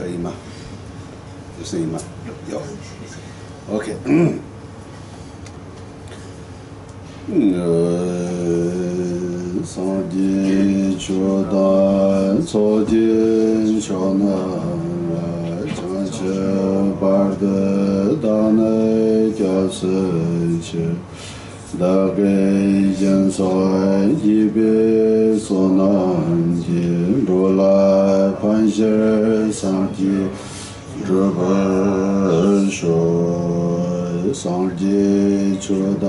可以吗？有声音吗？有。OK。上帝求达草地小那将去巴的大内加斯去大概因所一别所难的如来盘旋上帝这本说上帝求达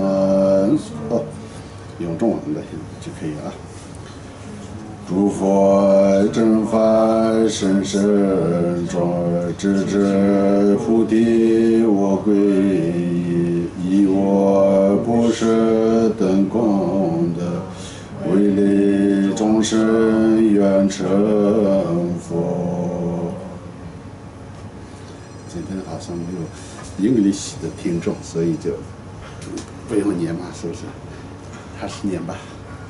用中文的就可以了。诸佛正法甚深众，直至菩提我归依，以我不是等功德，为利众生愿成佛。今天好像没有英语系的听众，所以就不用念嘛，是不是？还是念吧。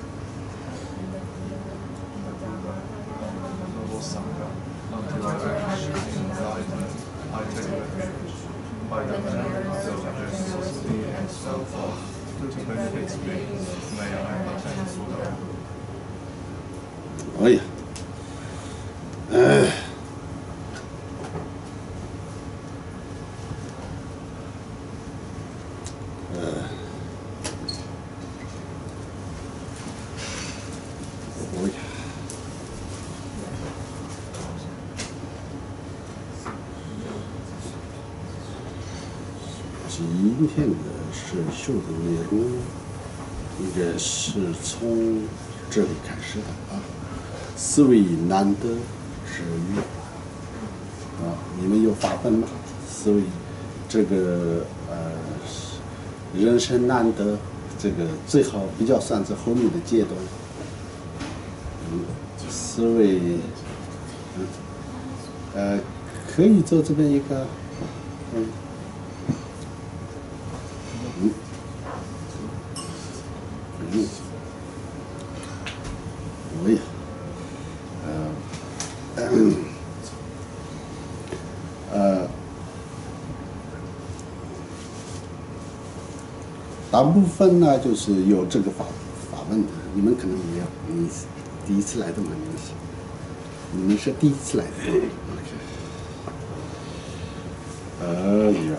哎呀，今天的是修的内容，应该是从这里开始的啊。思维难得是语啊，你们有法本吗？思维这个人生难得，这个最好比较算在后面的阶段。思维，可以做这边一个，大部分呢就是有这个法问的，你们可能没有，你第一次来的嘛，你们是第一次来的。哎呀。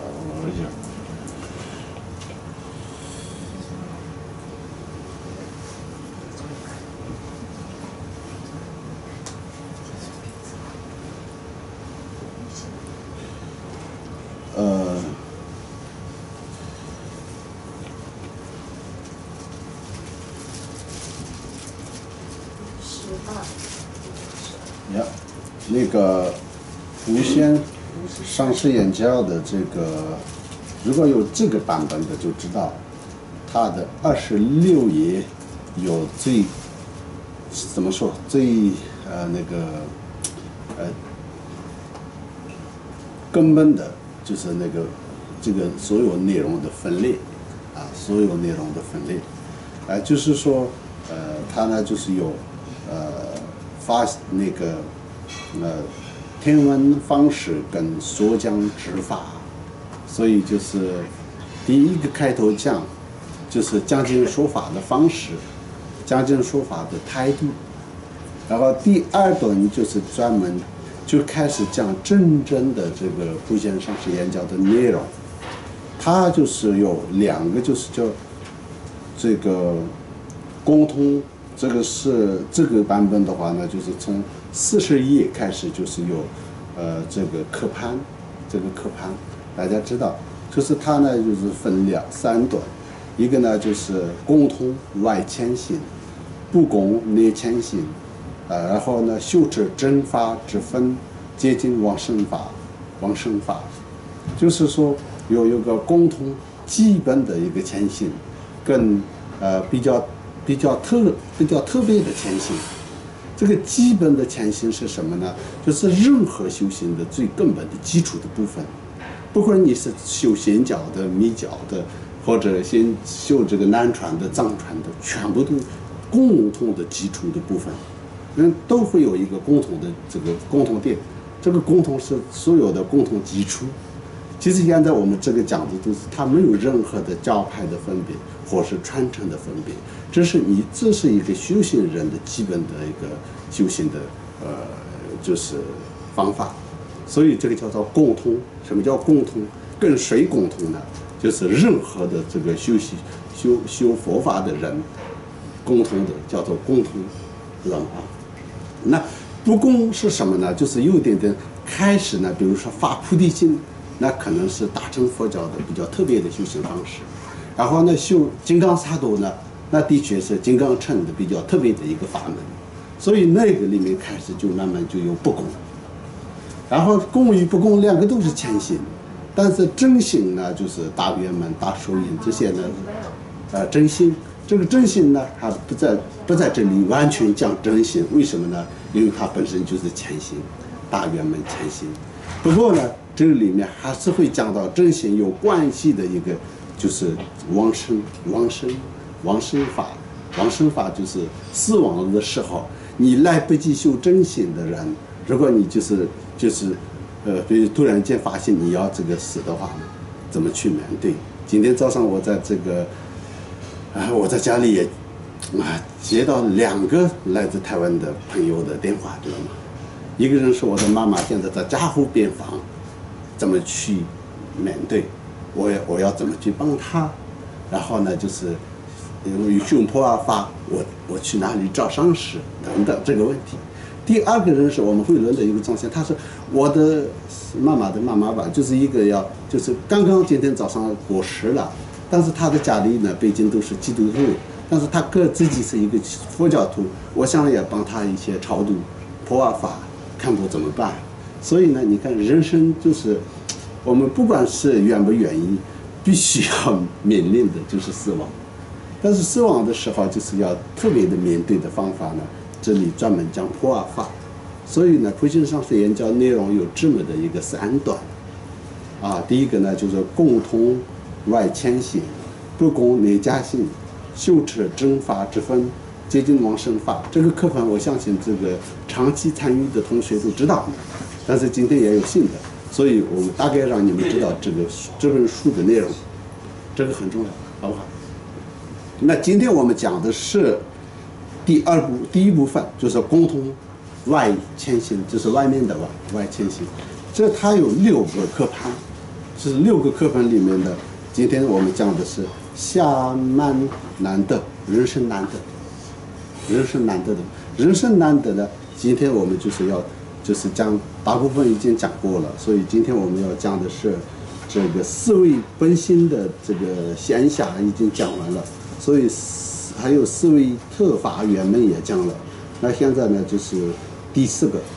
那个无限上师言教的这个，如果有这个版本的就知道，它的26页有最怎么说最根本的，就是那个这个所有内容的分类啊，所有内容的分类，就是说它呢就是有发那个。天文方式跟所讲之法，所以就是第一个开头讲，就是讲经说法的方式，讲经说法的态度，然后第二段就是专门就开始讲真正的这个无限上师言教的内容，它就是有2个，就是叫这个共同。这个是这个版本的话呢，就是从40页开始，就是有这个课盘，这个课盘大家知道，就是它呢就是分3段，一个呢就是共同外谦行，不共内谦行，然后呢修持真法之分，接近往生法，就是说有一个共同基本的一个谦行，跟比较特别的谦行。这个基本的谦行是什么呢？就是任何修行的最根本的基础的部分，不管你是修显教的、密教的，或者先修这个南传的、藏传的，全部都共同的基础的部分，都会有一个共同的这个共同点。 这个共同是所有的共同基础。其实现在我们这个讲的都是它没有任何的教派的分别或是传承的分别，这是一个修行人的基本的一个修行的就是方法。所以这个叫做共通。什么叫共通？跟谁共通呢？就是任何的这个修佛法的人共同的，叫做共同文化。那不共是什么呢？就是有点点开始呢，比如说发菩提心，那可能是大乘佛教的比较特别的修行方式。然后呢，修金刚萨埵呢，那的确是金刚乘的比较特别的一个法门。所以那个里面开始就慢慢就有不共。然后共与不共两个都是前行，但是真心呢，就是大圆满、大手印这些呢，真心。这个真心呢，还不在这里完全讲真心，为什么呢？因为它本身就是前行，大圆满前行。不过呢，这个里面还是会讲到真心有关系的一个，就是往生法。往生法就是死亡的时候，你来不及修真心的人，如果你比如突然间发现你要这个死的话，怎么去面对？今天早上我在这个我在家里也接到2个来自台湾的朋友的电话，知道吗？一个人是我的妈妈，现在在加护病房，怎么去面对？我要怎么去帮她？然后呢，就是有胸破啊发，我去哪里找上师等等这个问题。第2个人是我们慧伦的一个中心，他是我的妈妈的妈妈吧，就是一个就是刚刚今天早上过世了，但是他的家里呢，北京都是基督徒，但是他自己是一个佛教徒，我想也帮他一些超度、破啊法，看我怎么办。所以呢，你看人生就是我们不管是愿不愿意，必须要面临的就是死亡。但是死亡的时候，就是要特别的面对的方法呢，这里专门讲破啊法。所以呢，普贤上师研究内容有这么的一个3段第一个呢，就是共同外谦行，不共内加行，修持正法之分，接近往生法。这个课本我相信这个长期参与的同学都知道，但是今天也有新的，所以我们大概让你们知道这本书的内容，这个很重要，好不好？那今天我们讲的是第1部分，就是共同外谦行，就是外面的外谦行。这它有6个课盘，是6个课盘里面的。今天我们讲的是下慢难得，人生难得，人生难得的，人生难得的。今天我们就是讲大部分已经讲过了，所以今天我们要讲的是这个思维本心的这个闲暇已经讲完了，所以还有思维特法圆满也讲了。那现在呢，就是第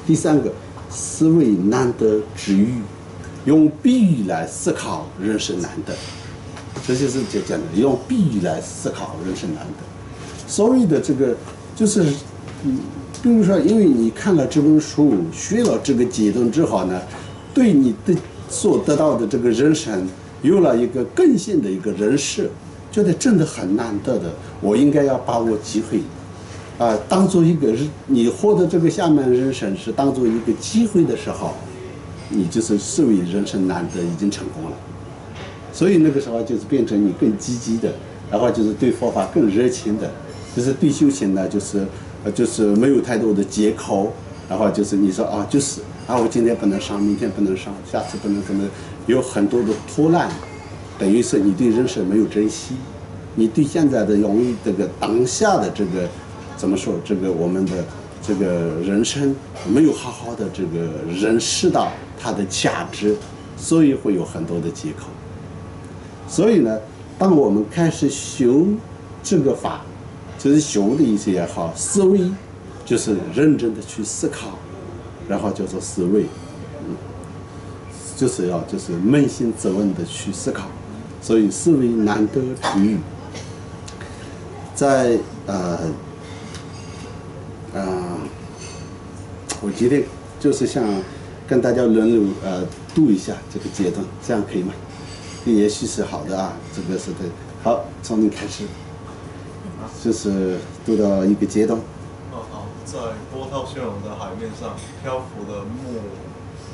3个思维难得之语，用比喻来思考人生难得。这就是讲的用比喻来思考人生难得。所谓的这个就是比如说因为你看了这本书，学了这个阶段之后呢，对你的所得到的这个人生有了一个更新的一个认识，觉得真的很难得的，我应该要把握机会当做一个你获得这个下面人生是当做一个机会的时候，你就是视为人生难得已经成功了。所以那个时候就是变成你更积极的，然后就是对佛法更热情的，就是对修行呢就是没有太多的借口，然后就是你说我今天不能上，明天不能上，下次不能怎么，有很多的拖烂，等于是你对人生没有珍惜，你对现在的用于这个当下的这个怎么说，这个我们的这个人生没有好好的这个认识到它的价值，所以会有很多的借口。所以呢，当我们开始修这个法，就是修的意思也好，思维就是认真的去思考，然后叫做思维，就是扪心自问的去思考。所以思维难得之语，在我今天就是想跟大家轮流读一下这个阶段，这样可以吗？也许是好的这个是对。好，从你开始，就是读到一个阶段。 好，在波涛汹涌的海面上漂浮的木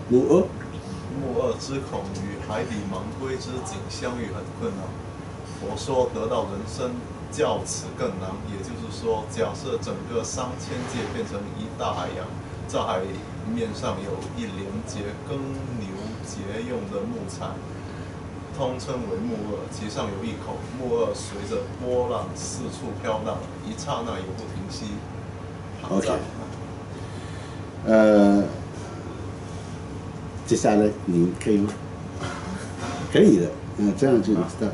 木厄。 木厄之孔与海底盲龟之景相遇很困难。佛说得到人生较此更难，也就是说，假设整个3000界变成一大海洋，在海面上有一连节耕牛节用的木材，通称为木厄，其上有一口。木厄随着波浪四处飘荡，一刹那也不停息。 OK， 接下来你可以吗？可以的，这样就知道，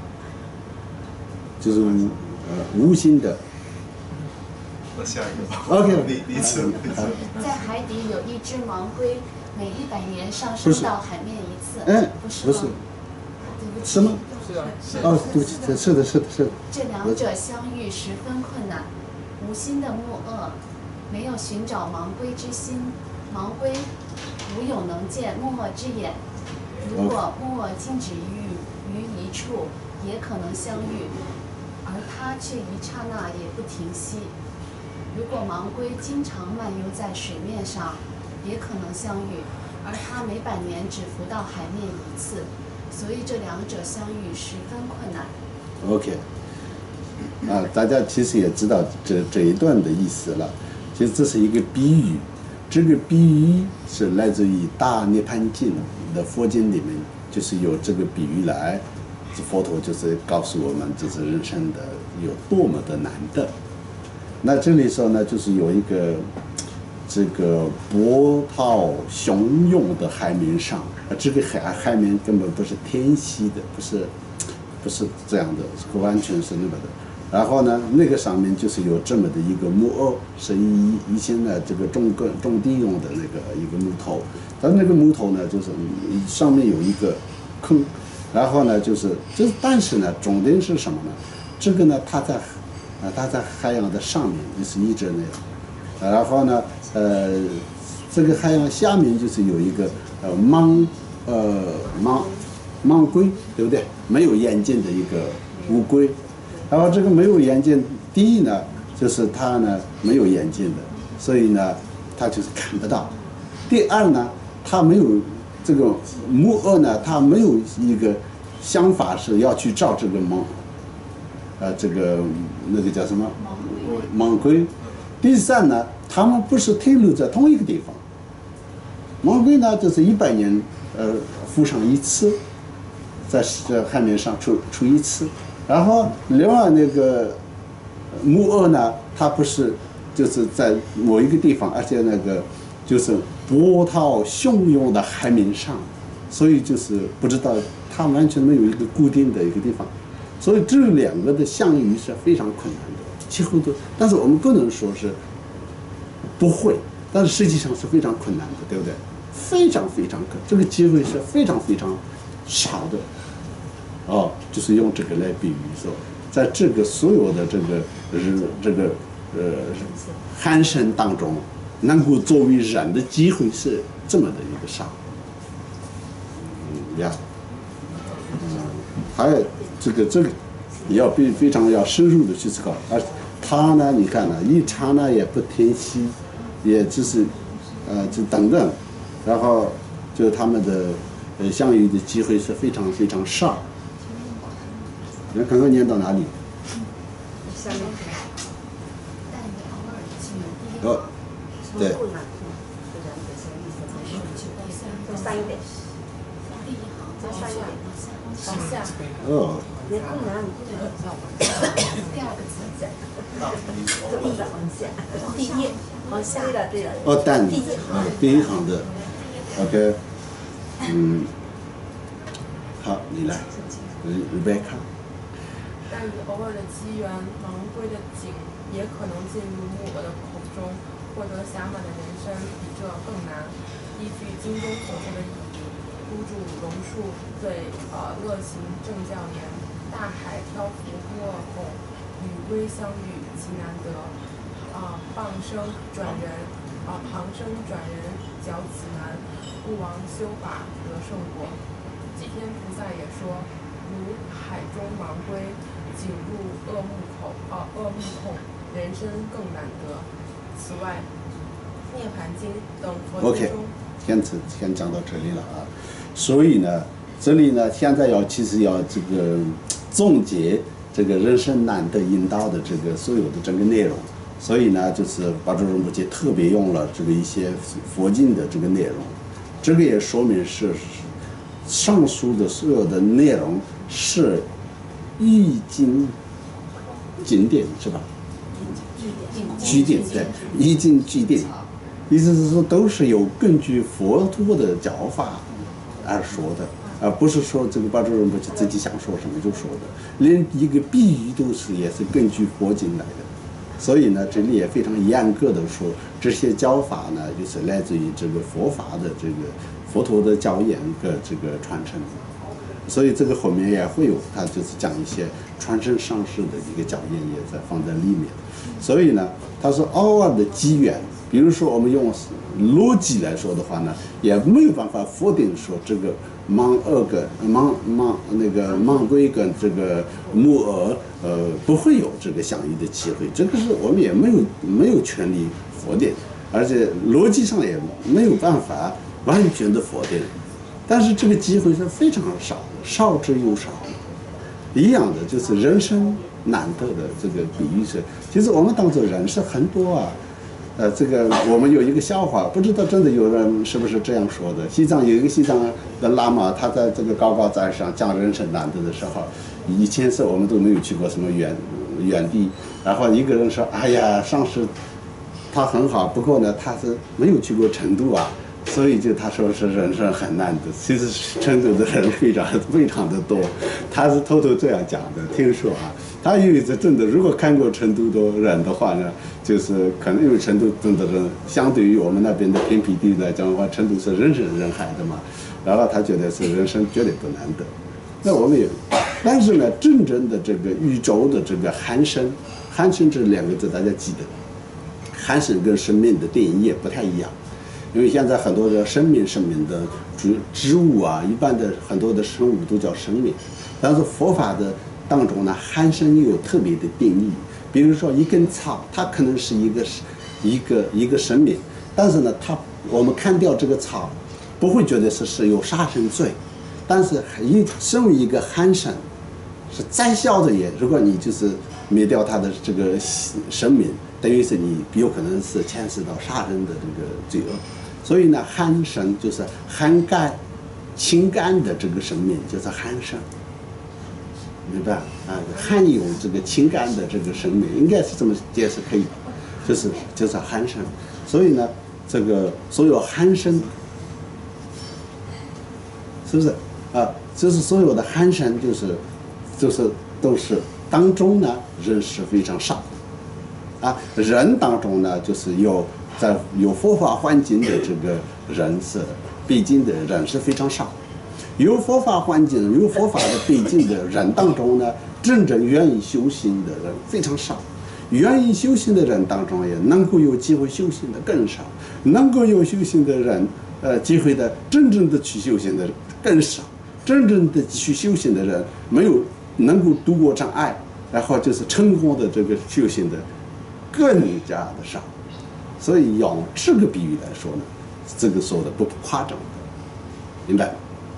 就是无心的。 那下一个吧。 OK， 第一次。 在海底有一只盲龟，每100年上升到海面一次。 不是。 对不起。 是吗？ 是啊。 哦，对不起，是的。 这两者相遇十分困难。无心的木厄没有寻找盲龟之心，盲龟无有能见木厄之眼。如果木厄静止于一处，也可能相遇，而它却一刹那也不停息。如果盲龟经常漫游在水面上，也可能相遇，而它每100年只浮到海面一次，所以这两者相遇十分困难。 OK， 大家其实也知道这一段的意思了。其实这是一个比喻，这个比喻是来自于《大涅槃经》的佛经里面，就是有这个比喻来，佛陀就是告诉我们，这是人生的有多么的难得。那这里说呢，就是有一个这个波涛汹涌的海面上，这个海面根本不是天息的，不是这样的，完全是那个的。然后呢，那个上面就是有这么的一个木偶，是以前呢这个种地用的那个一个木头，但那个木头呢，就是上面有一个坑，然后呢但是呢，重点是什么呢？这个呢，它在海洋的上面，就是一直那样，然后呢，这个海洋下面就是有一个盲龟，对不对？没有眼睛的一个乌龟。然后这个没有眼睛，第一呢，就是它呢没有眼睛的，所以呢，它就是看不到。第二呢，它没有这个木偶呢，它没有一个想法是要去找这个这个那个叫什么盲龟。第三呢，他们不是停留在同一个地方。盲龟呢，就是100年浮上一次，在海面上出一次。然后另外那个木偶呢，它不是就是在某一个地方，而且那个就是波涛汹涌的海面上，所以就是不知道它完全没有一个固定的一个地方，所以这两个的相遇是非常困难的，几乎都，但是我们不能说是不会，但是实际上是非常困难的，对不对？非常这个机会是非常少的。就是用这个来比喻说，在这个所有的这个汉生当中，能够作为人的机会是这么的一个少。还有这个也要非常要深入的去思考，而他呢，你看呢，一刹那也不停息，也就是就等等，然后就他们的相遇的机会是非常少。你看看念到哪里？ 下面。 对。 再上一点。再上一点。往下。别困难， 第二个字。 往下。第一页。往下。对了。 但第一行的 ，OK， 好，你来，Rebecca。 但以偶尔的机缘，盲龟的景也可能进入木偶的口中，获得暇满的人生比这更难。依据经中所说的意义，孤注榕树对乐行正教言：大海漂浮木偶后，与龟相遇极难得。旁生转人较此难，不枉修法得圣果。济天菩萨也说，如海中盲龟，颈入恶木孔，人生更难得。此外，《涅槃经》等佛经中先讲到这里了啊。所以呢，这里呢现在其实要这个总结这个人生难得引导的这个所有的整个内容。所以呢，就是巴祖仁波切特别用了这个一些佛经的这个内容，这个也说明是上述的所有的内容是易经经典是吧？据典对，易经据典，意思是说都是有根据佛陀的教法而说的，而不是说这个巴祖仁波切自己想说什么就说的，连一个比喻也是根据佛经来的。所以呢，这里也非常严格的说，这些教法呢，就是来自于这个佛法的这个佛陀的教言和这个传承。所以这个后面也会有，他就是讲一些传承上师的一个教言也在放在里面。所以呢，他说偶尔的机缘，比如说我们用逻辑来说的话呢，也没有办法否定说这个盲龟跟这个木鹅不会有这个相遇的机会，这个是我们也没有权利否定，而且逻辑上也没有办法完全的否定。但是这个机会是非常少的，少之又少。一样的就是人生难得的这个比喻是，其实我们当做人是很多啊。这个我们有一个笑话，不知道真的有人是不是这样说的。西藏有一个西藏的喇嘛，他在这个高高在上讲人生难得的时候，以前是我们都没有去过什么远地，然后一个人说：“哎呀，上师他很好，不过呢，他是没有去过成都啊。”所以他说是人生很难得，其实成都的人非常的多，他是偷偷这样讲的。听说啊，他以为是真的。如果看过成都的人的话呢，就是可能因为成都真的人相对于我们那边的偏僻地来讲的话，成都是人山人海的嘛，然后他觉得是人生绝对不难得。那我们也，但是呢，真正的这个宇宙的这个寒生这两个字大家记得，寒生跟生命的定义也不太一样。因为现在很多的生命的植物啊，一般的很多的生物都叫生命，但是佛法的当中呢，寒生又有特别的定义。比如说一根草，它可能是一个生命，但是呢，我们看掉这个草，不会觉得是有杀生罪，但是身为一个寒生，是再小的也，如果你就是灭掉它的这个生命，等于是你有可能是牵涉到杀人的这个罪恶。所以呢，寒生就是涵盖情感的这个生命，就是寒生，明白啊？含有这个情感的这个生命，应该是这么解释可以，就是寒生。所以呢，这个所有寒生，是不是啊？就是所有的寒生，就是都是当中呢，人是非常少啊。人当中呢，就是有佛法环境的这个人是北京的人是非常少。有佛法环境、有佛法的背景的人当中呢，真正愿意修行的人非常少。愿意修行的人当中，也能够有机会修行的更少。能够有修行的人，机会的真正的去修行的人更少。真正的去修行的人，没有能够度过障碍，然后就是成功的这个修行的更加的少。所以用这个比喻来说呢，这个说的不夸张的，明白？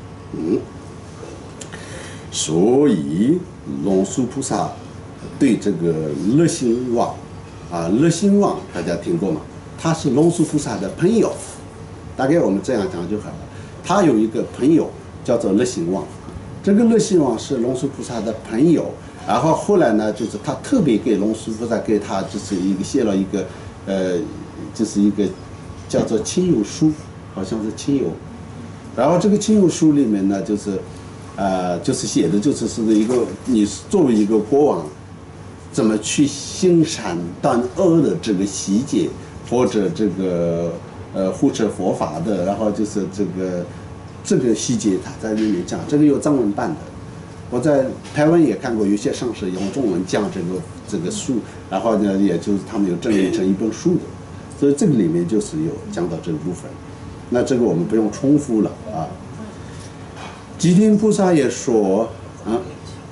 所以龙树菩萨对这个乐兴旺乐兴旺大家听过吗？他是龙树菩萨的朋友，大概我们这样讲就好了。他有一个朋友叫做乐兴旺，这个乐兴旺是龙树菩萨的朋友，然后后来呢，就是他特别给龙树菩萨给他就是写了一个就是一个叫做亲友书，好像是亲友。然后这个亲友书里面呢，就是写的是一个你作为一个国王，怎么去行善断恶的这个细节，或者这个护持佛法的，然后就是这个细节他在里面讲，这个有藏文版的。我在台湾也看过，有些上师用中文讲这个书，然后呢，也就是他们有整理成一本书的。所以这个里面就是有讲到这个部分，那这个我们不用重复了啊。吉天菩萨也说啊，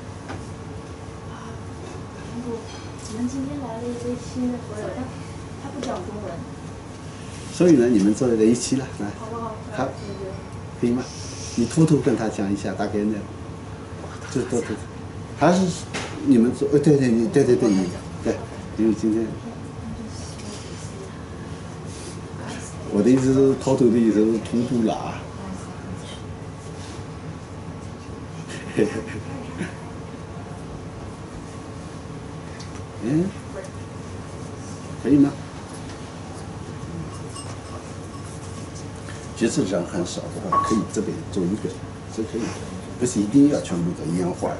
我们今天来了一位新的佛友，他不讲中文， 所以呢，你们坐在一起了，来。 好不好？ 他可以吗？你偷偷跟他讲一下大概内容。这都还是你们做？对，因为今天我的意思是偷偷的意思是同步了啊。可以吗？其实人很少的话，可以这边做一个是可以的，不是一定要全部都一样画。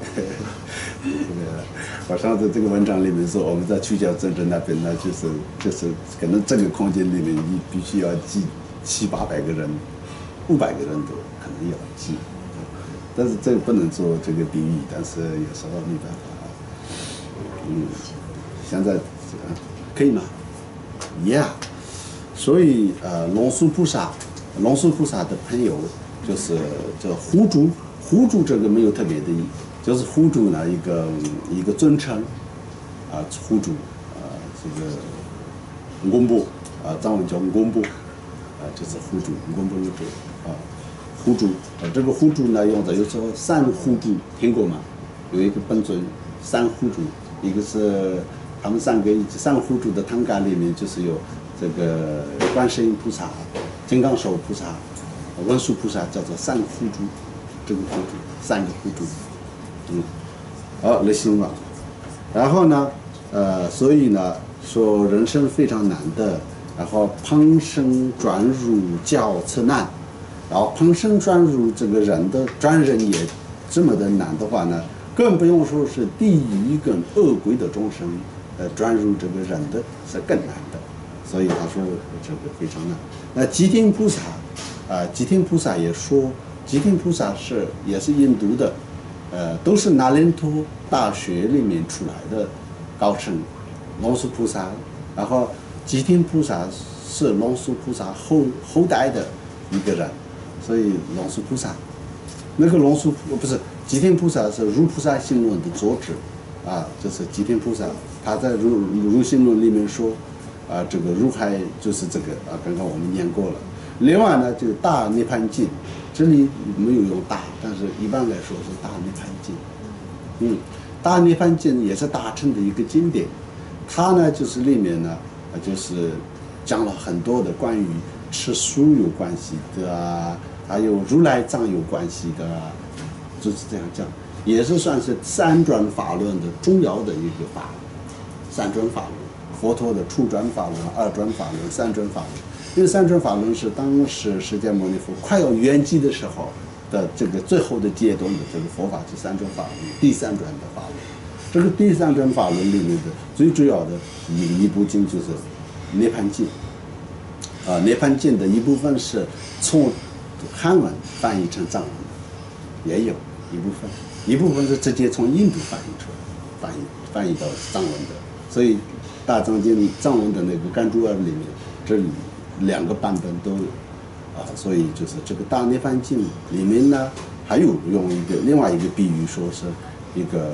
我上次这个文章里面说，我们在曲教政治那边呢，就是可能这个空间里面你必须要记700-800个人，500个人都可能要记，但是这个不能做这个比喻，但是有时候没办法。现在可以吗 ？Yeah， 所以龙树菩萨的朋友就是这护主这个没有特别的意义，就是护主呢一个尊称啊，护主这个公布藏文叫公布就是护主公布的护主这个护主呢用的有时候三护主听过吗？有一个本尊三护主，一个是他们三护主的堂感里面就是有这个观世音菩萨、金刚手菩萨、文殊菩萨，叫做三护主，这个护主3个护主，来形容。然后呢，所以呢说人生非常难的，然后旁生转入较次难，然后旁生转入这个人的转人也这么的难的话呢，更不用说是地狱跟恶鬼的众生，转入这个人的是更难的。所以他说这个非常难。那吉天菩萨，吉天菩萨也说，吉天菩萨也是印度的，都是那连陀大学里面出来的高僧，龙树菩萨。然后吉天菩萨是龙树菩萨后代的一个人，所以龙树菩萨，那个龙树不是吉天菩萨是入菩萨行论的作者，就是吉天菩萨，他在入行论里面说。这个入海就是这个刚刚我们念过了。另外呢，这个大涅槃经，这里没有用大，但是一般来说是大涅槃经。大涅槃经也是大乘的一个经典，它呢就是里面呢就是讲了很多的关于吃素有关系的还有如来藏有关系的就是这样讲，也是算是三转法论的重要的一个法，三转法论。佛陀的初转法轮、二转法轮、三转法轮，因为三转法轮是当时释迦牟尼佛快要圆寂的时候的这个最后的阶段的这个佛法是三转法轮，第三转的法轮。这个第三转法轮里面的最主要的一部经就是《涅槃经》涅槃经的一部分是从汉文翻译成藏文的，也有一部分是直接从印度翻译出来，翻译到藏文的，所以。大藏经藏文的那个甘珠尔里面，这里2个版本都有所以就是这个大涅槃经里面呢，还有用另外一个比喻，说是一个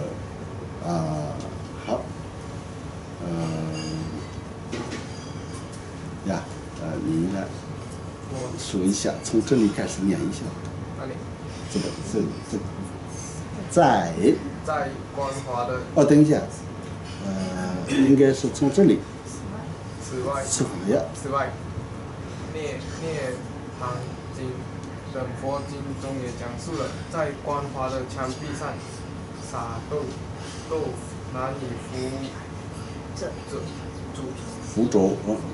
你应该说一下，从这里开始念一下。 哪里？ 这在观华的。 等一下。应该是从这里。 此外，涅槃经等佛经中也讲述了，在光滑的墙壁上撒豆腐难以附着，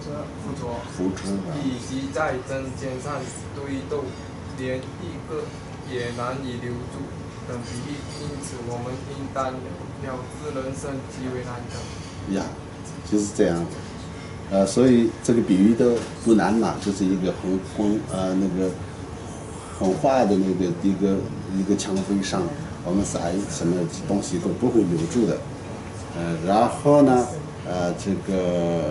以及在针尖上堆豆，连一个也难以留住等比喻，因此我们应当了知人生极为难得。 就是这样的，所以这个比喻的不难嘛，就是一个那个很滑的那个一个墙壁上，我们撒什么东西都不会留住的，然后呢，这个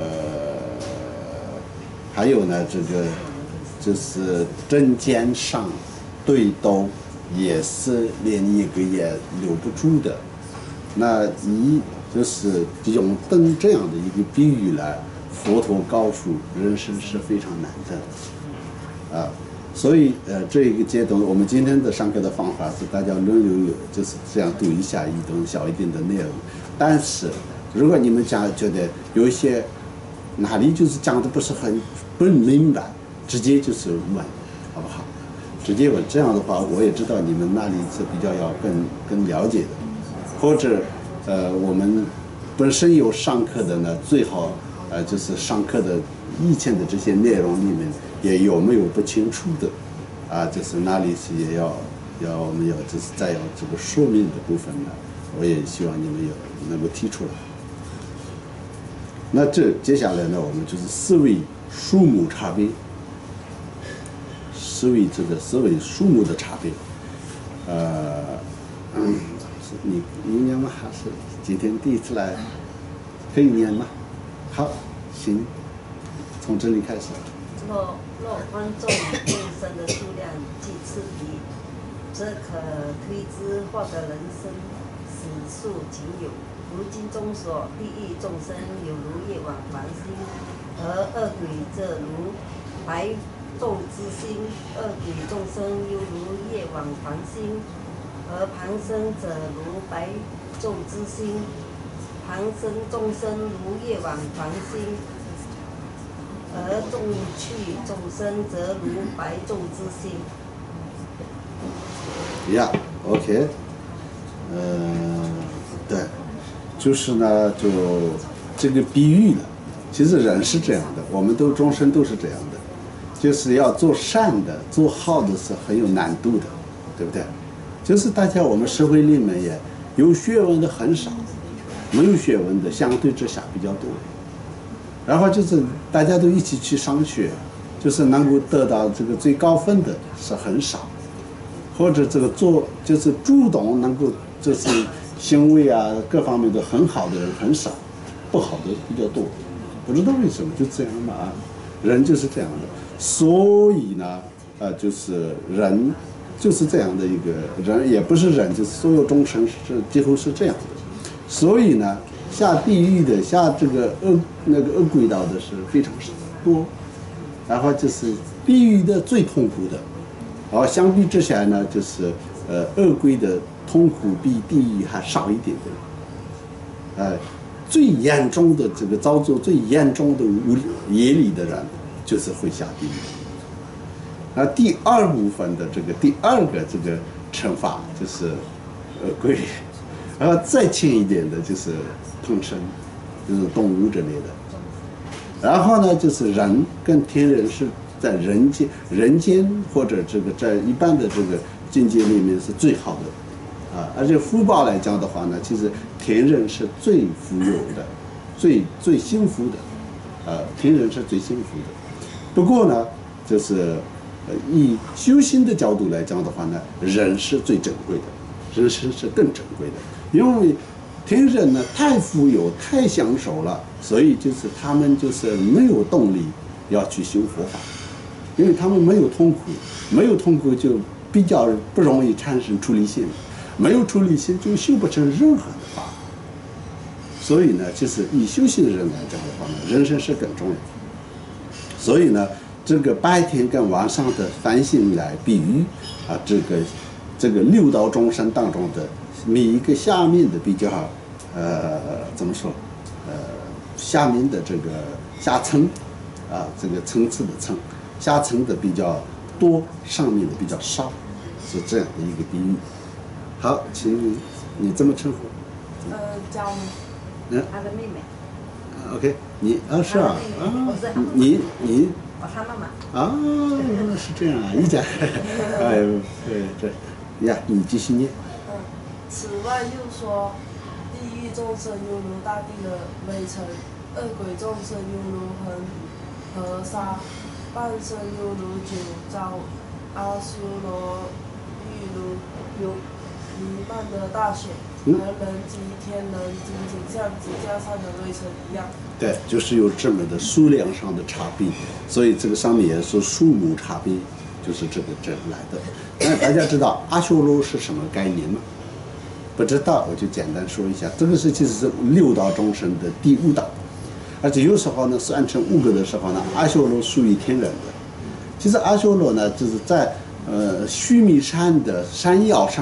还有呢，这个就是针尖上对豆，也是连一个也留不住的。那就是用这样的一个比喻来，佛陀告诉人生是非常难的， 所以这一个阶段，我们今天的上课的方法是大家轮流就是这样读一下一段小一点的内容。但是如果你们觉得有一些哪里就是讲的不是很不明白，直接就是问，好不好？直接问，这样的话我也知道你们那里是比较要更了解的，或者我们本身有上课的呢，最好就是上课的以前的这些内容里面也有没有不清楚的就是哪里是也要我们要就是再要这个说明的部分呢，我也希望你们能够提出来。那接下来呢，我们就是思维数目差别，思维数目的差别。你念吗？还是今天第一次来？可以念吗？好，行，从这里开始。 若观众众生的数量既次第，则可推知获得人生死数仅有。如经中说，地狱众生有如夜往繁星，而恶鬼则如白昼之星。恶鬼众生又如夜往繁星，而旁生者如白昼之星。旁生众生如夜往繁星，而众趣众生则如白昼之星。 OK， 对，就是呢，就这个比喻呢，其实人是这样的，我们众生都是这样的，就是要做善的、做好的是很有难度的，对不对？就是大家我们社会里面也有学问的很少，没有学问的相对之下比较多。然后就是大家都一起去上学，就是能够得到这个最高分的是很少，或者这个就是主动能够就是行为各方面都很好的人很少，不好的比较多，不知道为什么就这样嘛人就是这样的。所以呢就是人就是这样的一个人，也不是人，就是所有众生是几乎是这样的。所以呢下地狱的下这个恶鬼道的是非常多，然后就是地狱的最痛苦的，然后相比之下呢就是恶鬼的痛苦比地狱还少一点点。最严重的这个造作最严重的业力的人就是会下地狱。那第二部分的第二个惩罚就是恶鬼，然后再轻一点的就是碰生，就是动物之类的。然后呢就是人跟天人是在人间或者在一般的境界里面是最好的。而且福报来讲的话呢，其实天人是最富有的，最幸福的，天人是最幸福的。不过呢，就是以修行的角度来讲的话呢，人是最珍贵的，人生是更珍贵的，因为天人呢太富有、太享受了，所以就是他们就是没有动力要去修佛法，因为他们没有痛苦，没有痛苦就比较不容易产生出离心。没有出离心就修不成任何的法，所以呢，就是以修行的人来讲的话呢，人生是更重要的。所以呢，这个白天跟晚上的繁星来比喻这个六道众生当中的每一个下面的比较怎么说下面的下层这个层次的层，下层的比较多，上面的比较少，是这样的一个比喻。好，请你这么称呼。 叫他的妹妹。 OK， 你是啊，你我他妈妈。 是这样啊，一家。对，你继续念。 此外又说，地狱众生犹如大地的微尘，恶鬼众生犹如恒河沙，半生犹如九朝，阿修罗欲如弥漫的大水，而人及天人仅仅像指甲上的微尘一样。 对，就是有这么的数量上的差别，所以这个上面也说数目差别，就是这来的。那大家知道阿修罗是什么概念吗？不知道，我就简单说一下，这个其实是六道众生的第五道，而且有时候呢算成5个的时候呢，阿修罗属于天人的， 其实阿修罗呢，就是在须弥山的山腰上，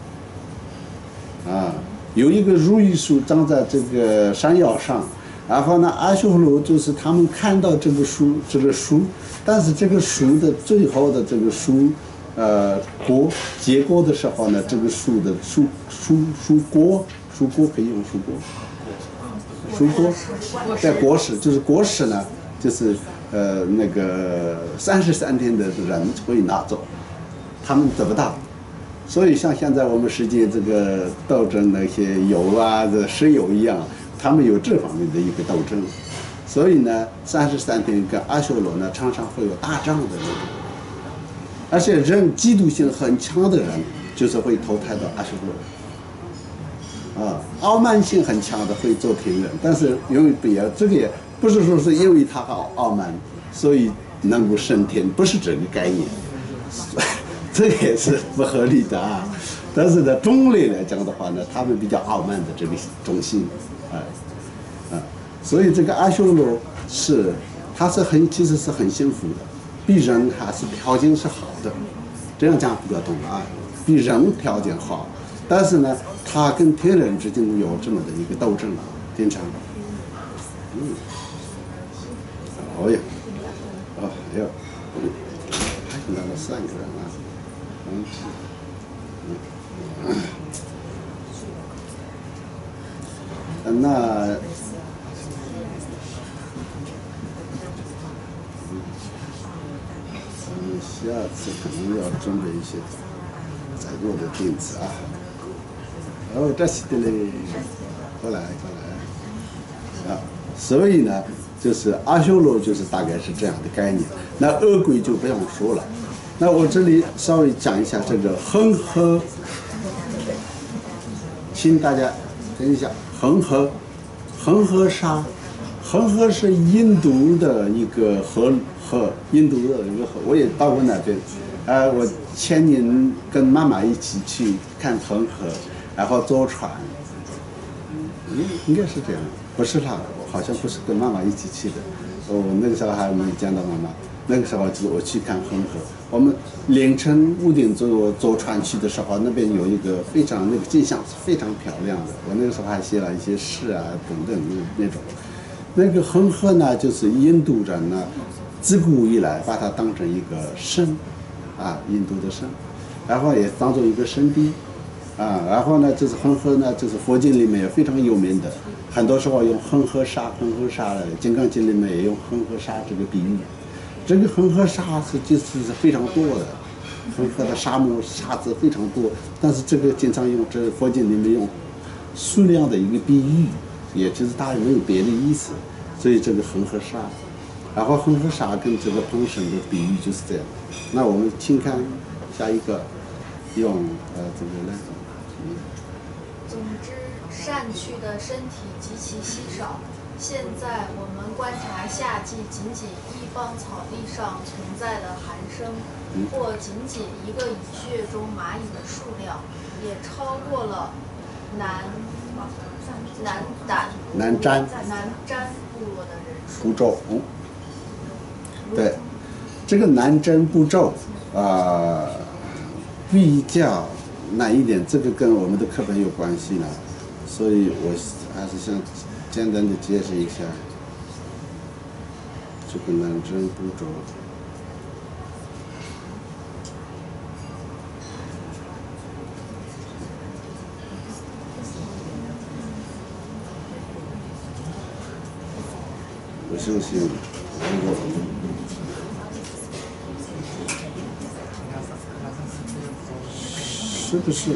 啊，有一个如意树长在这个山腰上，然后呢，阿修罗就是他们看到这个树，但是这个树的最后的这个树，结果的时候呢，这个树的树果可以用树果，在果实就是果实呢，就是那个33天的人会拿走，他们得不到。所以像现在我们世界这个斗争那些油啊、这石油一样，他们有这方面的一个斗争。所以呢，33天跟阿修罗呢常常会有打仗的那种，而且人嫉妒心很强的人，就是会投胎到阿修罗。傲慢性很强的会做天人，但是因为这个也不是说是因为他傲慢，所以能够升天，不是这个概念。这个也是不合理的啊。但是呢，种类来讲的话呢，他们比较傲慢的这个种性，所以这个阿修罗他是其实是很幸福的，比人还是条件是好的，这样讲比较懂啊，比人条件好，但是呢，他跟天人之间有这么的一个斗争，经常，哦呀，还有来了3个人啊。那下次可能要准备一些载入的电子啊。这是的嘞，过来啊。所以呢，就是阿修罗就是大概是这样的概念。那恶鬼就不用说了。那我这里稍微讲一下这个恒河，请大家等一下，恒河沙，恒河是印度的一个河，印度的一个河，我也到过那边。我前年跟妈妈一起去看恒河，然后坐船，应该是这样，不是啦，好像不是跟妈妈一起去的。我那个时候还没见到妈妈。那个时候就是我去看恒河，我们凌晨5点左右坐船去的时候，那边有一个那个景象是非常漂亮的。我那个时候还写了一些诗啊等等那种。那个恒河呢，就是印度人呢自古以来把它当成一个神啊，印度的神，然后也当做一个圣地啊。然后呢，就是恒河呢，就是佛经里面也非常有名的，很多时候用恒河沙的，《金刚经》里面也用恒河沙这个比喻。这个恒河沙就是非常多的，恒河的沙子非常多，但是这个经常用这佛经里面用数量的一个比喻，也就是它没有别的意思，所以这个恒河沙，然后恒河沙跟这个彭神的比喻就是这样。那我们请看下一个，用这个来。 总之，善趣的身体极其稀少。现在我们观察夏季仅一方草地上存在的寒生，或仅一个蚁穴中蚂蚁的数量，也超过了南瞻部落的人数。 步骤，对，这个南瞻部骤比较难一点，这个跟我们的课本有关系呢，所以我还是想简单的解释一下这个南瞻部骤。我相信是不是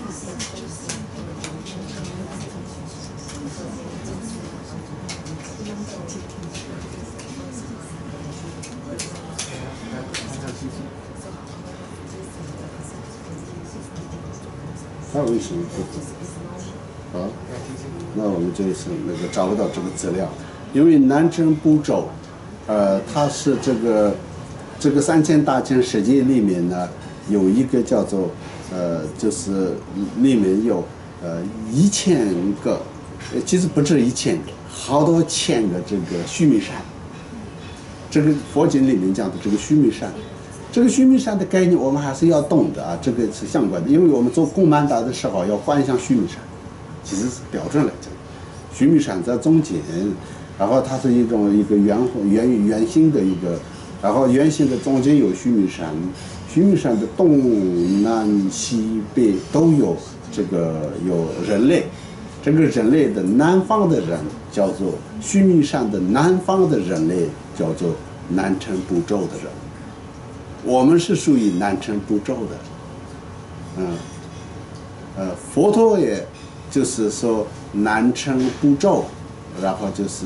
他为什么不好？那我们就是找不到这个资料，因为南瞻部骤，它是这个3000大千世界里面呢，有一个叫做就是里面有1000个，其实不止1000个，好多千个这个须弥山。 这个佛经里面讲的这个须弥山，这个须弥山的概念我们还是要懂的啊，这个是相关的，因为我们做供曼达的时候要观想须弥山，其实是标准来讲，须弥山在中间，然后它是一个圆形的一个，然后圆形的中间有须弥山，须弥山的东南西北都有这个有人类，这个人类的南方的人叫做须弥山的南方的人类叫做南谶部洲的人，我们是属于南谶部洲的，佛陀也就是说南谶部洲，然后就是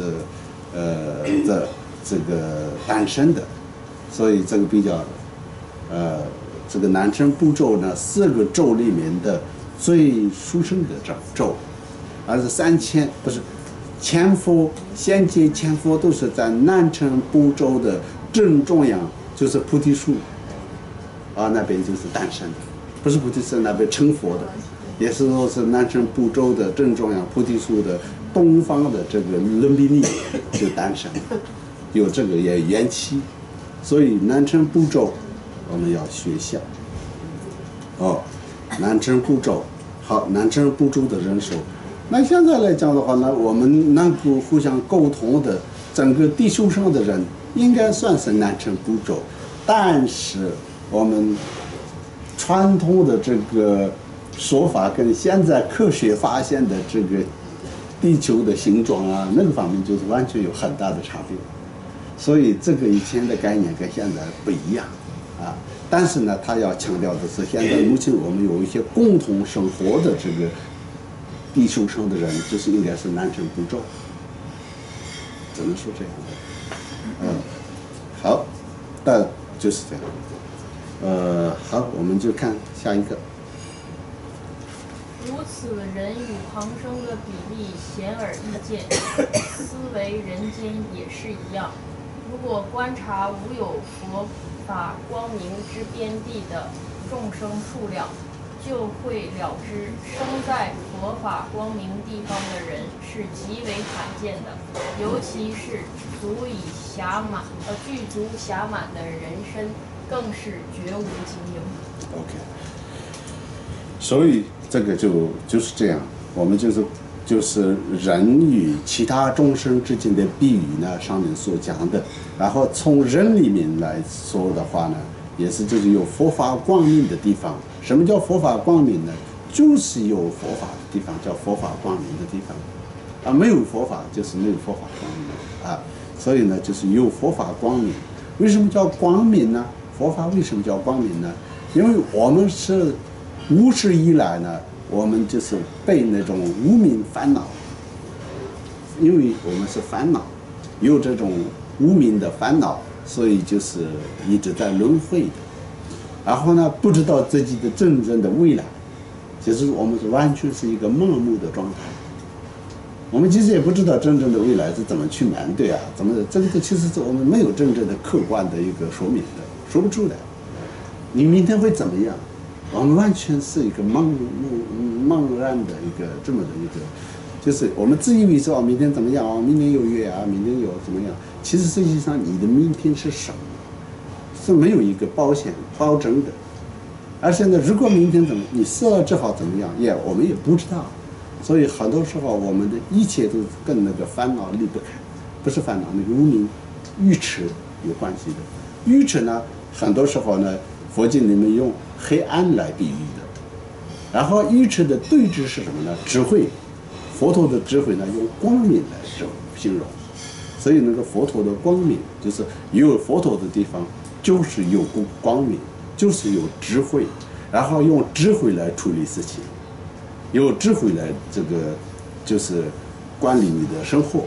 这个诞生的，所以这个比较这个南谶部洲呢4个洲里面的最殊胜的洲，而是3000不是千佛先界千佛都是在南谶部洲的正中央，就是菩提树啊那边就是诞生的，不是菩提树那边成佛的，也是说是南谶部洲的正中央菩提树的东方的这个伦比尼就诞生，有这个也缘起，所以南谶部洲我们要学习哦，南谶部洲好，南谶部洲的人数。那现在来讲的话呢，我们能够互相沟通的整个地球上的人应该算是南谶部洲，但是我们传统的这个说法跟现在科学发现的这个地球的形状啊那个方面就是完全有很大的差别，所以这个以前的概念跟现在不一样啊。但是呢，他要强调的是，现在目前我们有一些共同生活的这个地球上的人，就是应该是南谶部洲，只能说这样的。好，但就是这样。好，我们就看下一个。 如此人与旁生的比例显而易见，思维人间也是一样。如果观察无有佛法光明之边地的众生数量，就会了知生在佛法光明地方的人是极为罕见的，尤其是具足暇满的人身，更是绝无仅有。 OK， 所以这个就是这样，我们就是人与其他众生之间的比喻呢，上面所讲的，然后从人里面来说的话呢，也是就是有佛法光明的地方。什么叫佛法光明呢？就是有佛法的地方叫佛法光明的地方，啊，没有佛法就是没有佛法光明啊。所以呢，就是有佛法光明。为什么叫光明呢？佛法为什么叫光明呢？因为我们是无始以来呢，我们就是被那种无明烦恼，因为我们是烦恼，有这种无明的烦恼，所以就是一直在轮回的。然后呢，不知道自己的真正的未来，其实我们是完全是一个盲目的状态。我们其实也不知道真正的未来是怎么去面对啊，怎么的，这个其实是我们没有真正的客观的一个说明的，说不出来。你明天会怎么样？我们完全是一个茫然的一个这么的一个，就是我们自以为说明天怎么样啊，明天有月啊，明天有怎么样？其实实际上你的明天是什么？是没有一个保证的。而现在如果明天怎么，你死了之后怎么样？我们也不知道。所以很多时候我们的一切都跟那个烦恼离不开，不是烦恼，那个无明愚痴有关系的。愚痴呢，很多时候呢，佛经里面用黑暗来比喻的。然后愚痴的对峙是什么呢？智慧，佛陀的智慧呢，用光明来形容。所以那个佛陀的光明，就是有佛陀的地方，就是有光明，就是有智慧，然后用智慧来处理事情，有智慧来这个就是管理你的生活。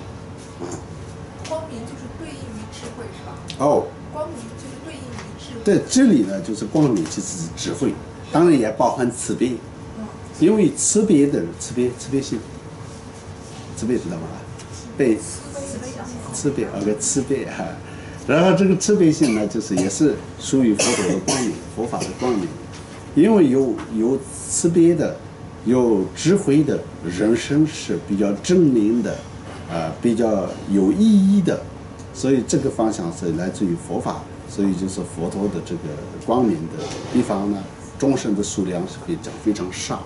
光明就是对应于智慧，是吧？ 哦， 光明就是对应于智慧。 对，这里呢就是光明，其实是智慧，当然也包含慈悲，因为慈悲的慈悲心，慈悲知道吗？被慈悲慈悲哈。然后这个慈悲心呢，就是也是属于佛陀的光明，佛法的光明。因为有慈悲的、有智慧的人生是比较正面的，比较有意义的， 所以这个方向是来自于佛法，所以就是佛陀的这个光明的地方呢，众生的数量是可以讲非常少。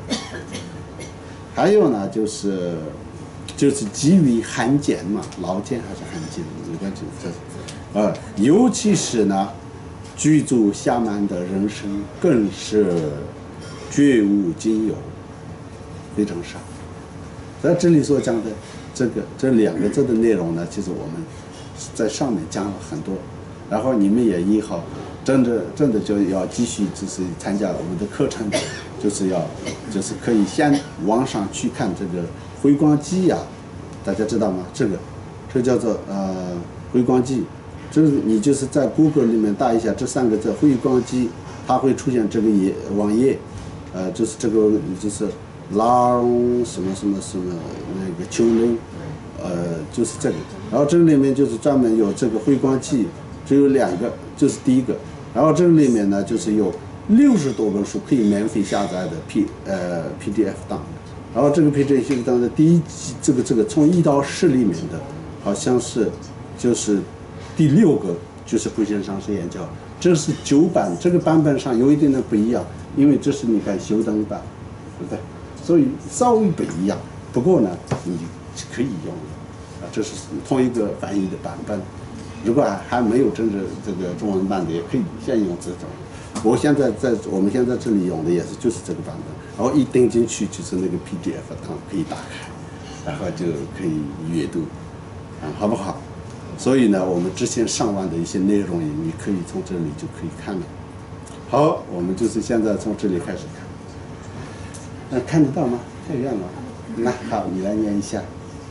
还有呢，就是基于罕见嘛，老见还是罕见，没关系，这尤其是呢，居住下曼的人生更是绝无仅有，非常少。在这里所讲的这2个字的内容呢，其实我们在上面讲了很多，然后你们也以后真的就要继续就是参加我们的课程，就是可以先网上去看这个回光记呀，大家知道吗？这叫做回光记，这你就是在 Google 里面打一下这3个字回光记，它会出现这个网页，就是这个就是拉什么那个丘陵，就是这个，然后这里面就是专门有这个回光记，只有2个，就是第一个，然后这里面呢就是有60多本书可以免费下载的PDF 档，然后这个 PDF 档的第一集这个从1到10里面的，好像是就是第6个就是慧先生是研究，这是旧版，这个版本上有一点的不一样，因为这是你看修登版，对不对？所以稍微不一样，不过呢你可以用的这是同一个翻译的版本。如果还没有真正这个中文版的，也可以先用这种。我们现在这里用的也是就是这个版本，然后一登进去就是那个 PDF 档可以打开，然后就可以阅读，好不好？所以呢，我们之前上完的一些内容，你可以从这里就可以看了。好，我们就是现在从这里开始看，看得到吗？太远了。那好，你来念一下。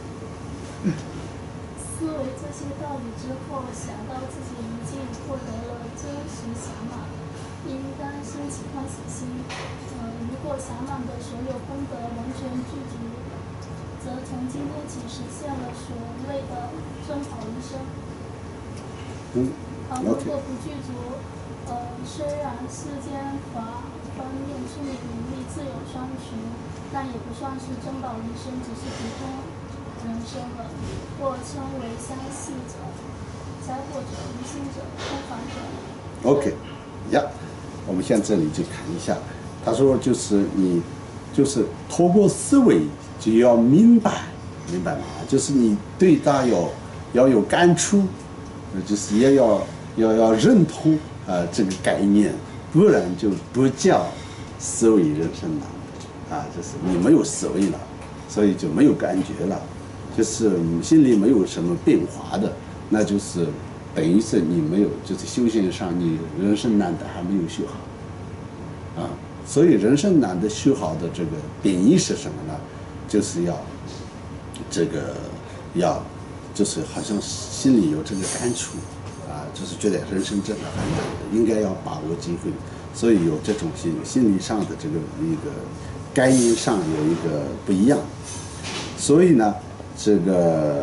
思维这些道理之后，想到自己已经获得了真实暇满，应当升起欢喜心。如果暇满的所有功德完全具足，则从今天起实现了所谓的正好一生。如果不具足，虽然世间法方面出名名利自有相循，但也不算是中道一生，只是普通人生了，或称为相似者、灾祸者、无心者、空凡者。 OK， 呀，我们现在这里就看一下，他说就是你，就是透过思维就要明白吗？就是你对他要有感触，就是也要认同这个概念，不然就不叫思维人生了就是你没有思维了，所以就没有感觉了。就是心里没有什么变化的，那就是等于是你没有，就是修行上你人生难的还没有修好所以人生难的修好的这个定义是什么呢？就是要就是好像心里有这个感触就是觉得人生真的很难的，应该要把握机会，所以有这种心理上的这个一个概念上有一个不一样，所以呢这个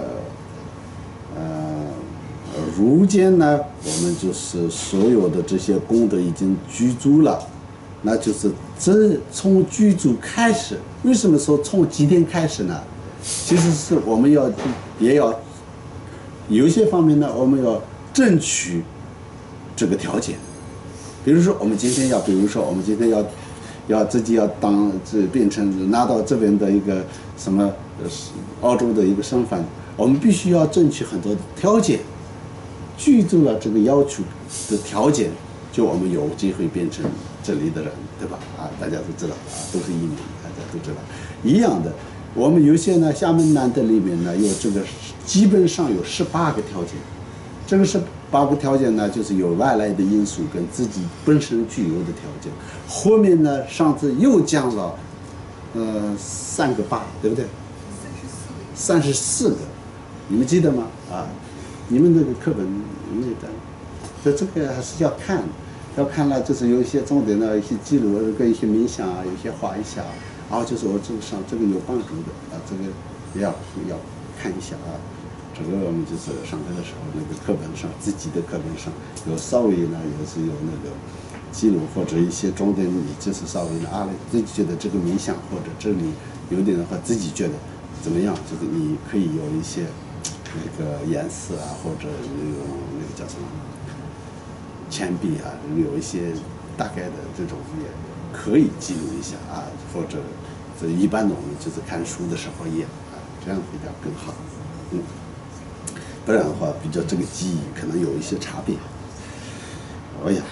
如今呢我们就是所有的这些功德已经具足了，那就是从具足开始。为什么说从几点开始呢？其实是我们也要有一些方面呢，我们要争取这个条件。比如说我们今天要自己要变成拿到这边的一个什么澳洲的一个身份，我们必须要争取很多的条件，具足了这个要求的条件，就我们有机会变成这里的人，对吧？大家都知道都是移民，大家都知道一样的。我们有些呢，厦门南的里面呢，有这个基本上有18个条件。这个18个条件呢，就是有外来的因素跟自己本身具有的条件。后面呢，上次又讲了3个8，对不对？34个，你们记得吗？你们那个课本没有的，所以这个还是要看了，就是有一些重点的一些记录，跟一些冥想有些画一下，然后就是我这个有帮助的这个也要看一下这个我们就是上课的时候，那个课本上自己的课本上有稍微呢，也是有那个记录或者一些重点，你就是稍微自己觉得这个冥想或者这里有点的话，自己觉得怎么样，就是你可以有一些那个颜色啊，或者那个叫什么铅笔啊，有一些大概的这种也可以记录一下啊，或者这一般的我们就是看书的时候也啊，这样比较更好。不然的话，比较这个记忆可能有一些差别。哎呀，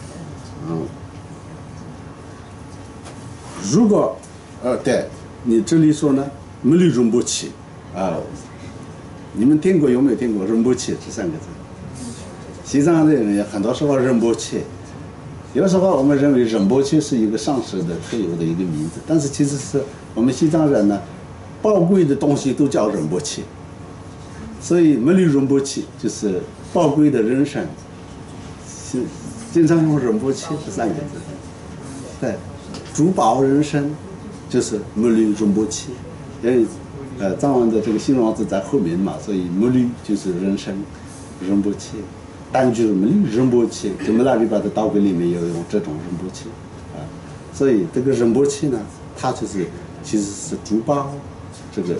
如果对你这里说呢，没有仁波切啊，你们听过有没有听过仁波切这3个字？西藏的人很多时候仁波切，有时候我们认为仁波切是一个上师的特有的一个名字，但是其实是我们西藏人呢，宝贵的东西都叫仁波切，所以没有仁波切就是宝贵的人生，经常用仁波切这3个字。对，珠宝人生就是没有仁波切，因为藏文的这个形容词在后面嘛，所以没有就是人生仁波切。但就是没有仁波切，就没那里边的道观里面有用这种仁波切啊，所以这个仁波切呢，它就是其实是珠宝这个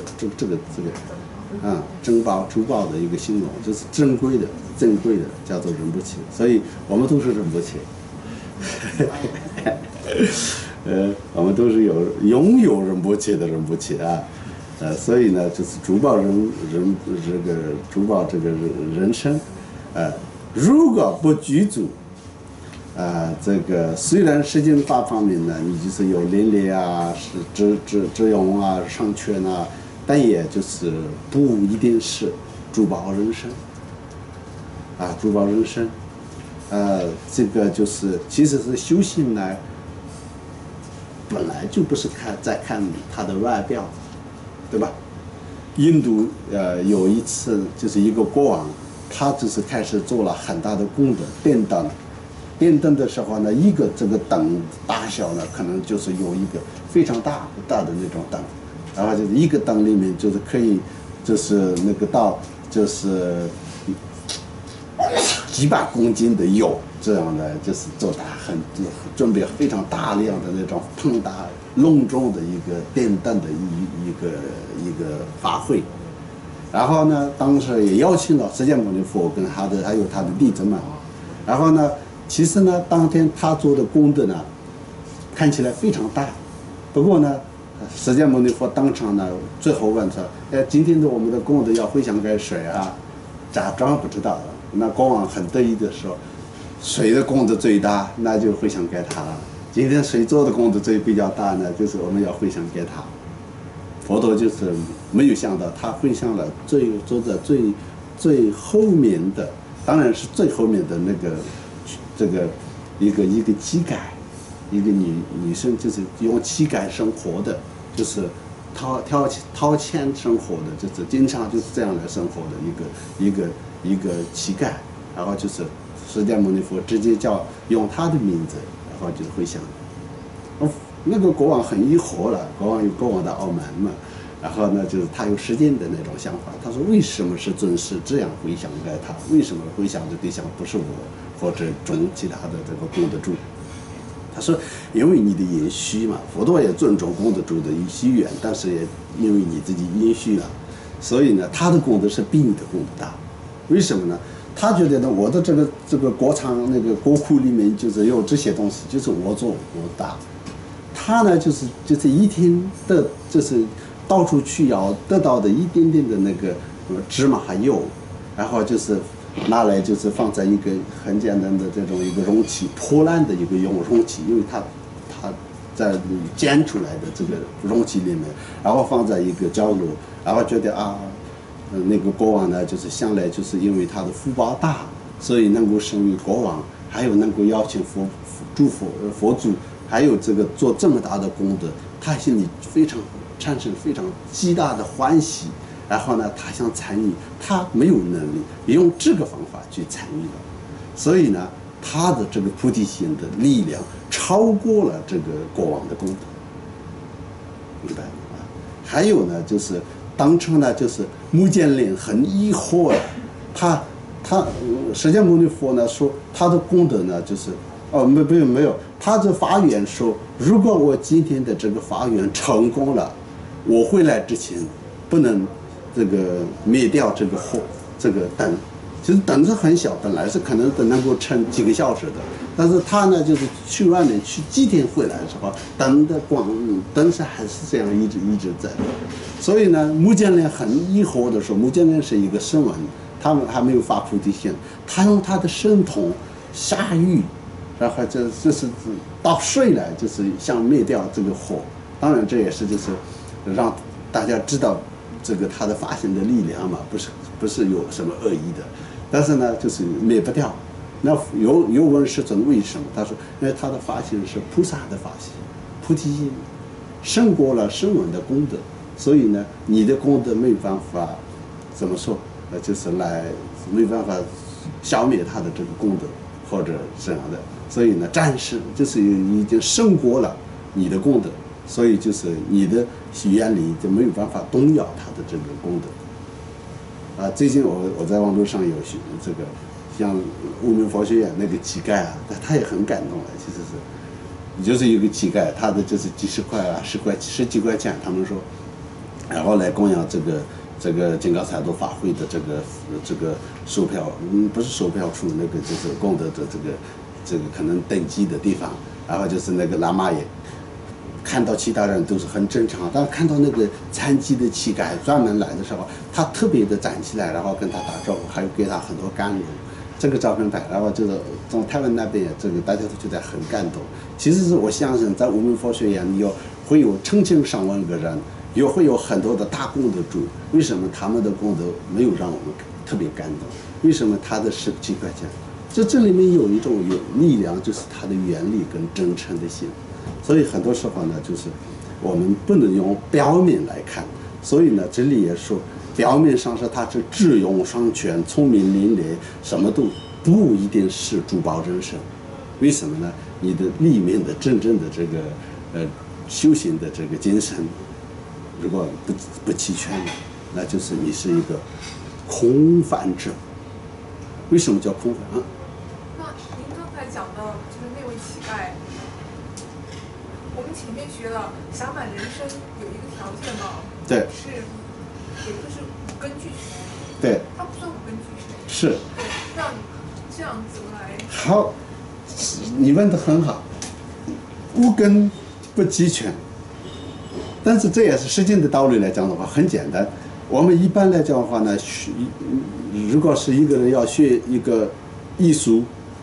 珍宝珠宝的一个形容，就是珍贵的叫做仁波切，所以我们都是仁波切，我们都是拥有仁波切的仁波切啊，所以呢，就是珠宝珠宝这个人生，如果不具足，这个虽然世间法方面呢，你就是有练练啊，是智用啊，上圈啊，但也就是不一定是珠宝人生，珠宝人生，这个就是其实是修行呢，本来就不是在看他的外表，对吧？印度有一次就是一个国王。他就是开始做了很大的功德，电灯的时候呢，一个这个灯大小呢，可能就是有一个非常大的那种灯，然后就是一个灯里面就是可以，就是那个到就是几百公斤的油，这样的就是做的准备非常大量的那种庞大隆重的一个电灯的一个法会。然后呢，当时也邀请了释迦牟尼佛跟还有他的弟子们。然后呢，其实呢，当天他做的功德呢，看起来非常大。不过呢，释迦牟尼佛当场呢，最后问说：“今天的我们的功德要回向给谁啊？”假装不知道。那国王很得意的说：“谁的功德最大，那就回向给他了。今天谁做的功德比较大呢？就是我们要回向给他。”佛陀就是没有想到，他回向了坐在最后面的，当然是最后面的那个这个一个乞丐，一个女生，就是用乞丐生活的，就是掏钱生活的，就是经常就是这样来生活的一个乞丐，然后就是释迦牟尼佛直接用他的名字，然后就回向。那个国王很疑惑了，国王有国王的傲慢嘛，然后呢，就是他有实践的那种想法。他说：“为什么是尊师这样回向给他？为什么回向的对象不是我或者种其他的这个功德主？”他说：“因为你的因虚嘛，佛陀也尊重功德主的因缘，但是也因为你自己因虚了，所以呢，他的功德是比你的功德大。为什么呢？他觉得呢，我的这个国仓那个国库里面就是有这些东西，就是我做我大。”他呢，就是一天的，就是到处去要得到的一点点的那个芝麻油，然后就是拿来就是放在一个很简单的这种一个容器，破烂的一个容器，因为他在煎出来的这个容器里面，然后放在一个角落，然后觉得那个国王呢，就是向来就是因为他的福报大，所以能够生于国王，还有能够邀请佛祖。还有这个做这么大的功德，他心里产生非常极大的欢喜，然后呢，他想参与，他没有能力用这个方法去参与了，所以呢，他的这个菩提心的力量超过了这个国王的功德，明白吗？还有呢，就是当初呢，就是目犍连很疑惑了，他释迦牟尼佛呢说他的功德呢就是。没有，他这发愿说，如果我今天的这个发愿成功了，我回来之前不能这个灭掉这个火，这个灯。其实灯是很小，本来是可能能够撑几个小时的，但是他呢，就是去外面去几天回来的时候，灯的光，灯是还是这样一直在。所以呢，目犍连很疑惑的时候，目犍连是一个声闻，他们还没有发菩提心，他用他的神通下雨，然后就是到水来，就是想灭掉这个火。当然这也是就是让大家知道这个他的发心的力量嘛，不是有什么恶意的。但是呢，就是灭不掉。那有问世尊为什么？他说，因为他的发心是菩萨的发心，菩提心胜过了声闻的功德，所以呢，你的功德没有办法怎么说？就是没办法消灭他的这个功德或者这样的。所以呢，战胜就是已经胜过了你的功德，所以就是你的原理就没有办法动摇他的这个功德。最近我在网络上有这个，像无名佛学院那个乞丐啊，他也很感动啊。其实是，就是有个乞丐，他的就是几十块啊、十几块钱，他们说，然后来供养这个金刚萨埵法会的这个售票，不是售票处，那个就是功德的这个可能登记的地方，然后就是那个喇嘛也。看到其他人都是很正常，但看到那个残疾的乞丐专门来的时候，他特别的站起来，然后跟他打招呼，还有给他很多甘露。这个照片拍，然后就是从台湾那边，这个大家都觉得很感动。其实是我相信，在无名佛学院会有成千上万个人，会有很多的大功德主。为什么他们的功德没有让我们特别感动？为什么他的17块钱？这里面有一种力量，就是他的原理跟真诚的心。所以很多时候呢，就是我们不能用表面来看。所以呢，这里也说，表面上是他是智勇双全、聪明伶俐，什么都不一定是珠宝人生。为什么呢？你的里面的真正的这个修行的这个精神，如果不齐全了，那就是你是一个空泛者。为什么叫空泛啊？ 那您刚才讲的就是那位乞丐。我们前面学了暇满人生有一个条件嘛， 对， 是有一个是五根俱全， 对， 它不算五根俱全， 是， 对，那这样怎么来？ 好，你问得很好，五根不齐全，但是这也是实践的道理来讲的话很简单。我们一般来讲的话呢，如果是一个人要学一个艺术。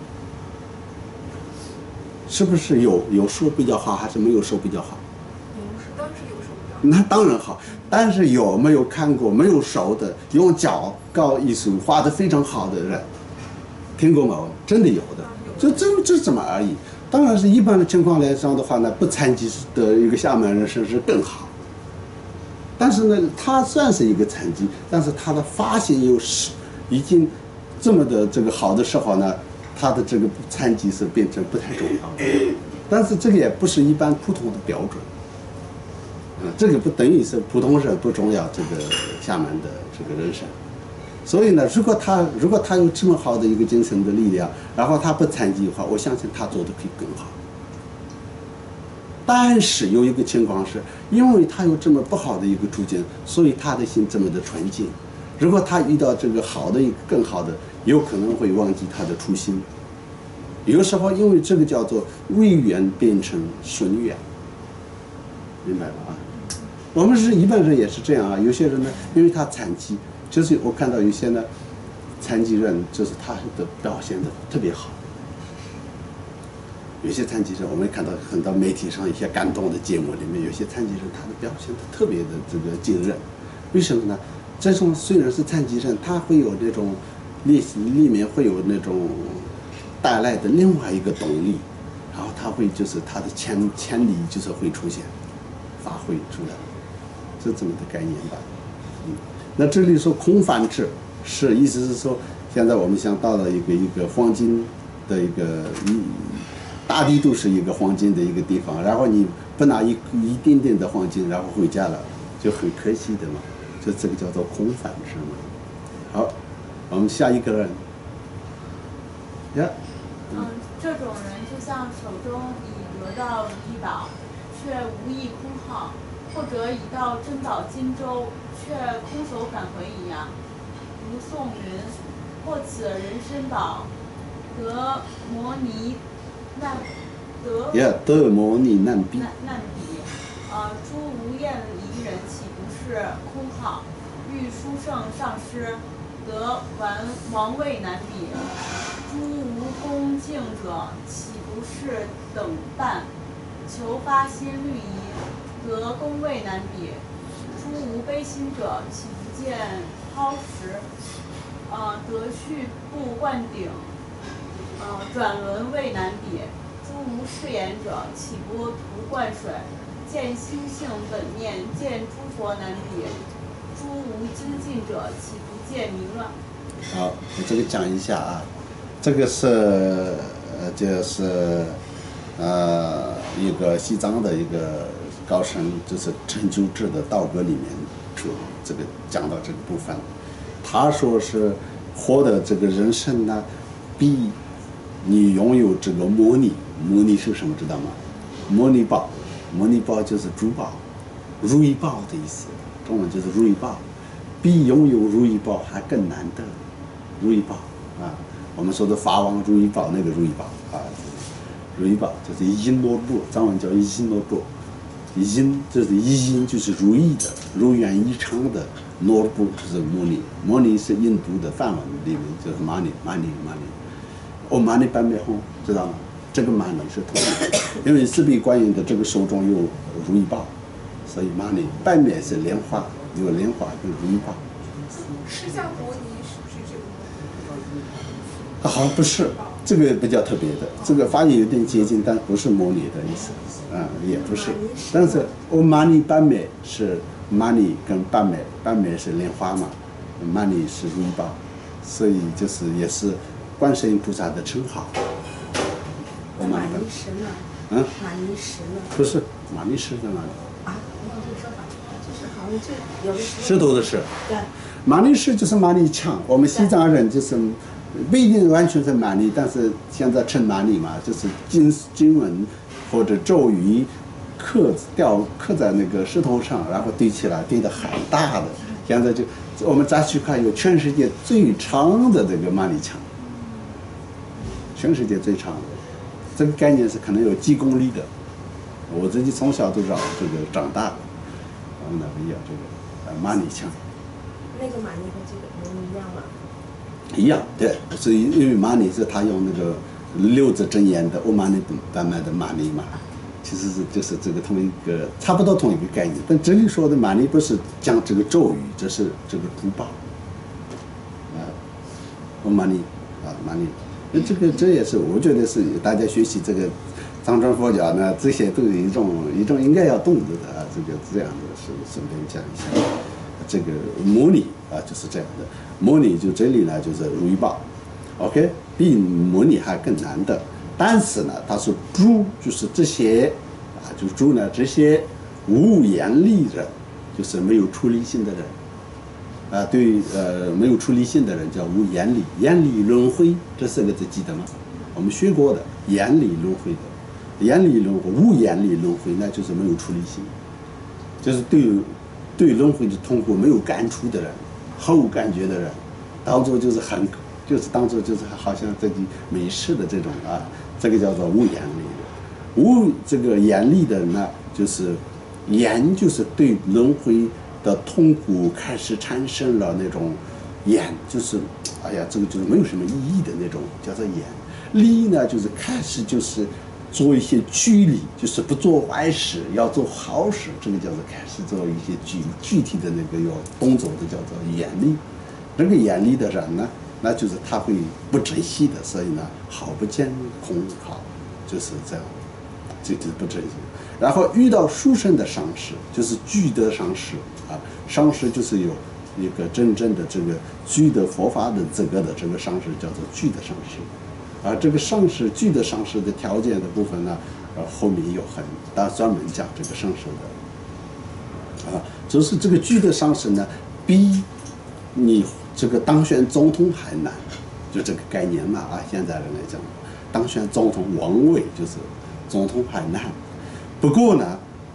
是不是有手比较好，还是没有手比较好？ 当然是有手比较好。 那当然好，但是有没有看过没有手的用脚搞艺术画得非常好的人？听过吗？真的有的，就这么而已。当然是一般的情况来讲的话呢，不残疾的一个厦门人是更好。但是呢，他算是一个残疾，但是他的发现又是已经这么的这个好的时候呢。他的这个残疾是变成不太重要，但是这个也不是一般普通的标准，这个不等于是普通人不重要这个厦门的这个人生，所以呢，如果他有这么好的一个精神的力量，然后他不残疾的话，我相信他做的可以更好。但是有一个情况是，因为他有这么不好的一个处境，所以他的心这么的纯净。如果他遇到这个好的一个更好的，有可能会忘记他的初心。有时候因为这个叫做违缘变成顺缘，明白了啊？我们是一般人也是这样啊。有些人呢，因为他残疾，就是我看到有些呢残疾人，就是他的表现的特别好。有些残疾人，我们看到很多媒体上一些感动的节目里面，有些残疾人他的表现的特别的这个惊人。为什么呢？这种虽然是残疾人，他会有那种里面会有那种带来的另外一个动力，然后他会就是他的潜力就是会出现，发挥出来，是这么的概念吧。那这里说空泛智是意思是说，现在我们想到了一个黄金的一个大地都是一个黄金的一个地方，然后你不拿一点点的黄金，然后回家了，就很可惜的嘛。就这个叫做空泛智嘛。好，我们下一个人。呀。 这种人就像手中已得到一宝，却无意空耗， 或者已到真岛金州却空手赶回一样。如宋云：或此人参岛，得摩尼难德摩尼难比。 诸无厌离人岂不是空号？欲殊胜上师，得王位难比。诸无恭敬者，岂不是等半？求发心虑仪，得功位难比。诸无悲心者，岂不见抛石？得续布灌顶，转轮位难比。诸无誓言者，岂不图灌水？见心性本念，见诸佛难比。诸无精进者，岂不见迷乱？ 好，我这个讲一下啊，这个是就是一个西藏的一个高僧，就是成就智的道歌里面这个讲到这个部分，他说是获得这个人生呢，比你拥有这个摩尼是什么知道吗？摩尼宝就是珠宝，如意宝的意思，中文就是如意宝，比拥有如意宝还更难得。如意宝啊，我们说的法王如意宝那个如意宝啊，如意宝就是璎珞钵，藏文叫璎珞钵，璎就是一璎就是如意的，如愿以偿的，珞钵就是摩尼是印度的梵文里面就是玛尼，玛尼半面红知道吗？这个玛尼是同样的，因为四臂观音的这个手中有如意宝，所以玛尼半面是莲花，有莲花跟如意宝。 释迦摩尼是不是这个？ 好像不是，这个比较特别的，这个发音有点接近，但不是摩尼的意思，也不是。但是玛尼半面是玛尼跟半面是莲花嘛，玛尼是如意宝，所以就是也是观世音菩萨的称号。 玛尼石呢？玛尼石呢？ 不是，玛尼石在哪里？ 啊，没有这个说法，就是好像就有的石头的石。 对。 玛尼石就是玛尼枪，我们西藏人就是不一定完全是玛尼，但是现在称玛尼嘛，就是经文或者咒语刻在那个石头上，然后堆起来，堆得很大的。现在就我们再去看，有全世界最长的这个玛尼枪，全世界最长的。这个概念是可能有几公里的，我自己从小都知道这个长大的，我们那边有这个玛尼枪。 那个玛尼和这个能一样吗？ 一样，对，是因为玛尼是他用那个六字真言的欧玛尼版本的玛尼嘛，其实是就是这个同一个差不多同一个概念，但这里说的玛尼不是讲这个咒语，这是这个珠宝，欧玛尼玛尼。这也是我觉得是大家学习这个藏传佛教呢，这些都有一种应该要懂得的啊，这样的是顺便讲一下。这个摩尼就是这样的，摩尼就这里呢就是如意宝 ，OK， 比摩尼还更难的。但是呢，他说诸就是这些就是诸呢这些无眼力人，就是没有出离心的人。没有出离心的人叫无眼力，眼力轮回这四个字记得吗？我们学过的眼力轮回的，眼力轮回无眼力轮回，那就是没有出离心，就是对轮回的痛苦没有感触的人，毫无感觉的人，当作就是当作就是好像自己没事的这种这个叫做无眼力的。无这个眼力的人呢，就是眼就是对轮回的痛苦开始产生了那种眼，就是这个就是没有什么意义的那种，叫做眼。力呢就是开始就是做一些距离，就是不做坏事，要做好事，这个叫做开始做一些具体的那个有动作的叫做眼力。这个眼力的人呢，那就是他会不珍惜的，所以呢好不见空好，就是这样，这就是不珍惜。然后遇到殊胜的上师，就是具德上师上师就是有一个真正的这个具德佛法的资格的这个上师叫做具德上师，这个上师具德上师的条件的部分呢，后面有专门讲这个上师的就是这个具德上师呢，比你这个当选总统还难，就这个概念嘛现在人来讲，当选总统王位就是总统还难。不过呢，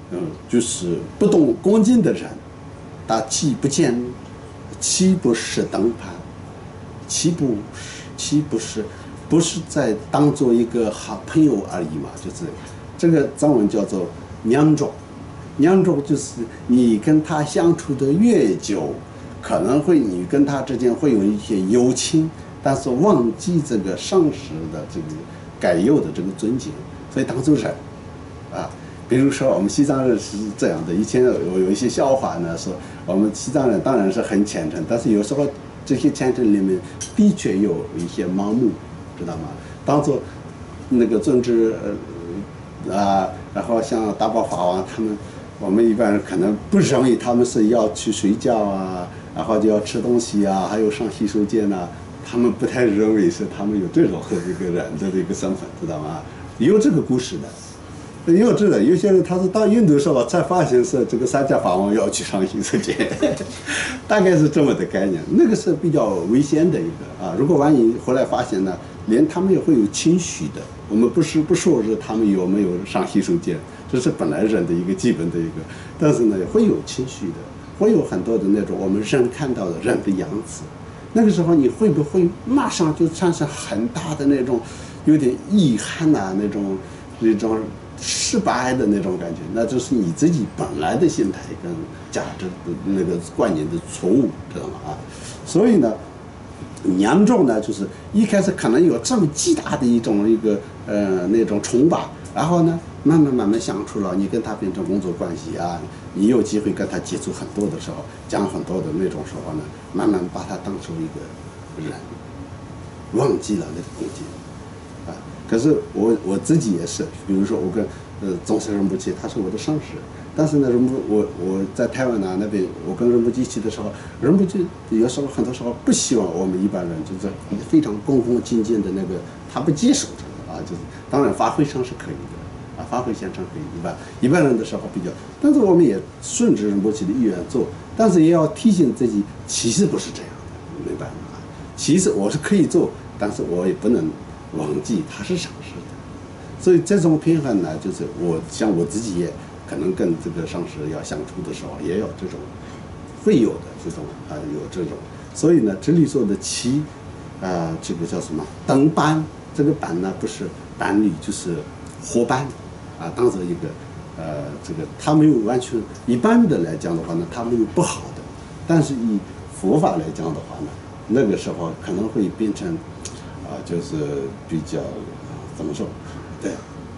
就是不懂恭敬的人，他既不见，岂不是灯盘？岂不是在当做一个好朋友而已嘛？就是这个藏文叫做娘种，娘种就是你跟他相处的越久，可能会你跟他之间会有一些友情，但是忘记这个上师的这个该有的这个尊敬，所以当做人啊。比如说我们西藏人是这样的，以前有一些笑话呢，说我们西藏人当然是很虔诚，但是有时候这些虔诚里面的确有一些盲目，知道吗？当做那个尊智然后像大宝法王他们，我们一般人可能不认为他们是要去睡觉啊，然后就要吃东西啊，还有上洗手间啊，他们不太认为是他们有这种一个人的一个身份，知道吗？有这个故事的。幼稚的，有些人他是到印度时候才发现是这个三家法王要去上洗手间，大概是这么的概念。那个是比较危险的一个啊。如果万一后来发现呢，连他们也会有情绪的。我们不说是他们有没有上洗手间，这是本来人的一个基本的一个，但是呢会有情绪的，会有很多的那种我们人看到的人的样子。那个时候你会不会马上就产生很大的那种有点遗憾啊，那种失败的那种感觉？那就是你自己本来的心态跟价值的那个观念的错误，知道吗？啊，所以呢，娘种呢，就是一开始可能有这么极大的一个那种崇拜，然后呢，慢慢相处了，你跟他变成工作关系啊，你有机会跟他接触很多的时候，讲很多的那种时候呢，慢慢把他当成一个人，忘记了那个恭敬。可是我自己也是，比如说我跟宗喀仁波切，他是我的上师，但是呢，我在台湾那边，我跟仁波切一起的时候，仁波切有时候很多时候不希望我们一般人就是非常恭恭敬敬的那个，他不接受这个啊，就是当然发挥上是可以的啊，发挥现场可以，一般人的时候比较，但是我们也顺着仁波切的意愿做，但是也要提醒自己，其实不是这样的，明白吗？其实我是可以做，但是我也不能忘记他是上师的，所以这种平衡呢，就是像我自己也可能跟这个上师要相处的时候，也有这种会有的这种有这种，所以呢，这里说的七这个叫什么等伴，这个伴呢不是伴侣，就是伙伴啊，当做一个这个他没有完全一般的来讲的话呢，他没有不好的，但是以佛法来讲的话呢，那个时候可能会变成就是比较怎么说？对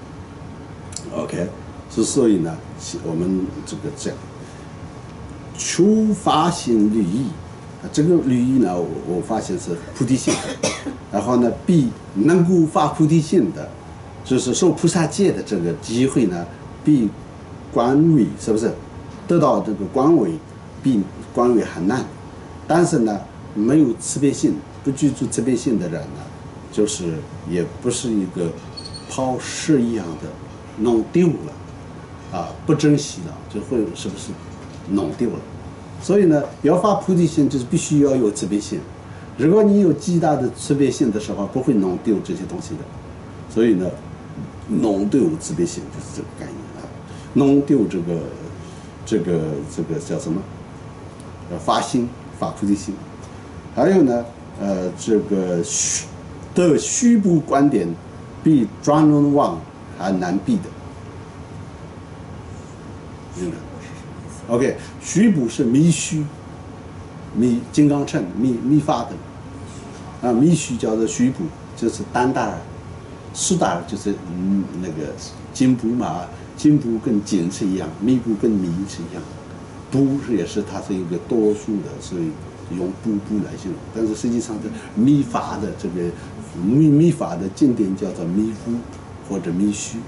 ，OK， 所以呢，我们这个这样，求发心律仪，这个律仪呢，我发现是菩提心，然后呢，必能够发菩提心的，就是受菩萨戒的这个机会呢，比官位是不是得到这个官位，比官位还难，但是呢，没有慈悲心，不具足慈悲心的人呢，就是也不是一个抛石一样的弄丢了不珍惜了，就会是不是弄丢了？所以呢，要发菩提心，就是必须要有慈悲心。如果你有极大的慈悲心的时候，不会弄丢这些东西的。所以呢，弄丢慈悲心就是这个概念弄丢这个叫什么？发心，发菩提心。还有呢，这个的虚部观点比专论望还难避的。OK， 虚部是密虚，金刚乘密法的密虚叫做虚部，就是单大儿，苏大儿就是那个金部嘛，金部跟金是一样，密部跟密是一样，部也是它是一个多数的，所以用部来形容，但是实际上的密法的这个密法的经典叫做密部或者密虚，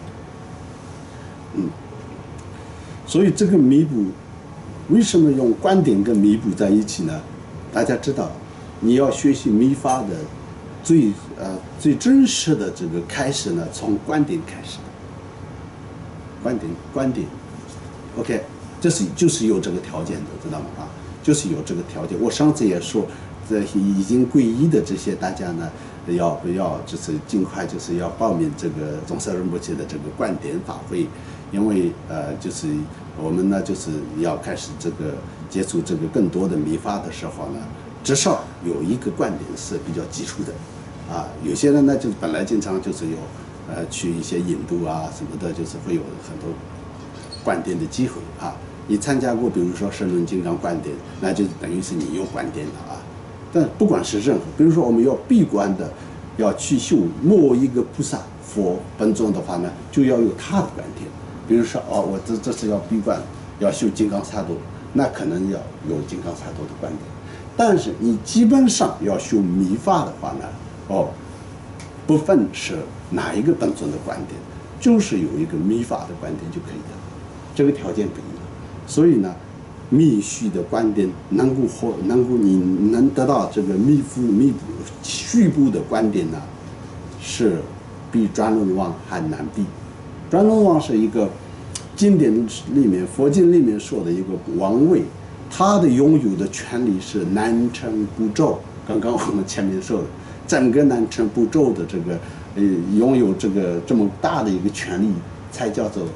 所以这个密部为什么用观点跟密部在一起呢？大家知道，你要学习密法的最真实的这个开始呢，从观点开始的，观点 ，OK， 就是有这个条件的，知道吗？就是有这个条件。我上次也说，已经皈依的这些大家呢， 要不要就是尽快就是要报名这个宗喀仁波切的这个观点法会，因为就是我们呢就是要开始这个接触这个更多的密法的时候呢，至少有一个观点是比较基础的，有些人呢就本来经常就是有去一些引渡啊什么的，就是会有很多观点的机会你参加过比如说神论金刚观点，那就等于是你有观点了但不管是任何，比如说我们要闭关的，要去修某一个菩萨佛本尊的话呢，就要有他的观点。比如说我这是要闭关，要修金刚萨埵，那可能要有金刚萨埵的观点。但是你基本上要修密法的话呢，不分是哪一个本尊的观点，就是有一个密法的观点就可以了，这个条件不一样。所以呢，密续的观点能够你能得到这个续部的观点呢，是比转轮王还难比。转轮王是一个经典里面佛经里面说的一个王位，他的拥有的权利是南谶部洲。刚刚我们前面说的，整个南谶部洲的这个拥有这么大的一个权利，才叫做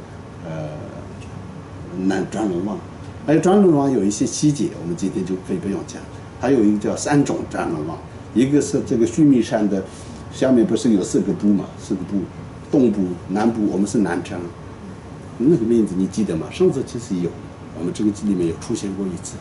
转轮王。而转轮王有一些细节，我们今天就可以不用讲。还有一个叫三种转轮王，一个是这个须弥山的下面不是有4个部嘛，4个部，东部、南部，我们是南谶，那个名字你记得吗？上次其实有，我们这个里面有出现过一次。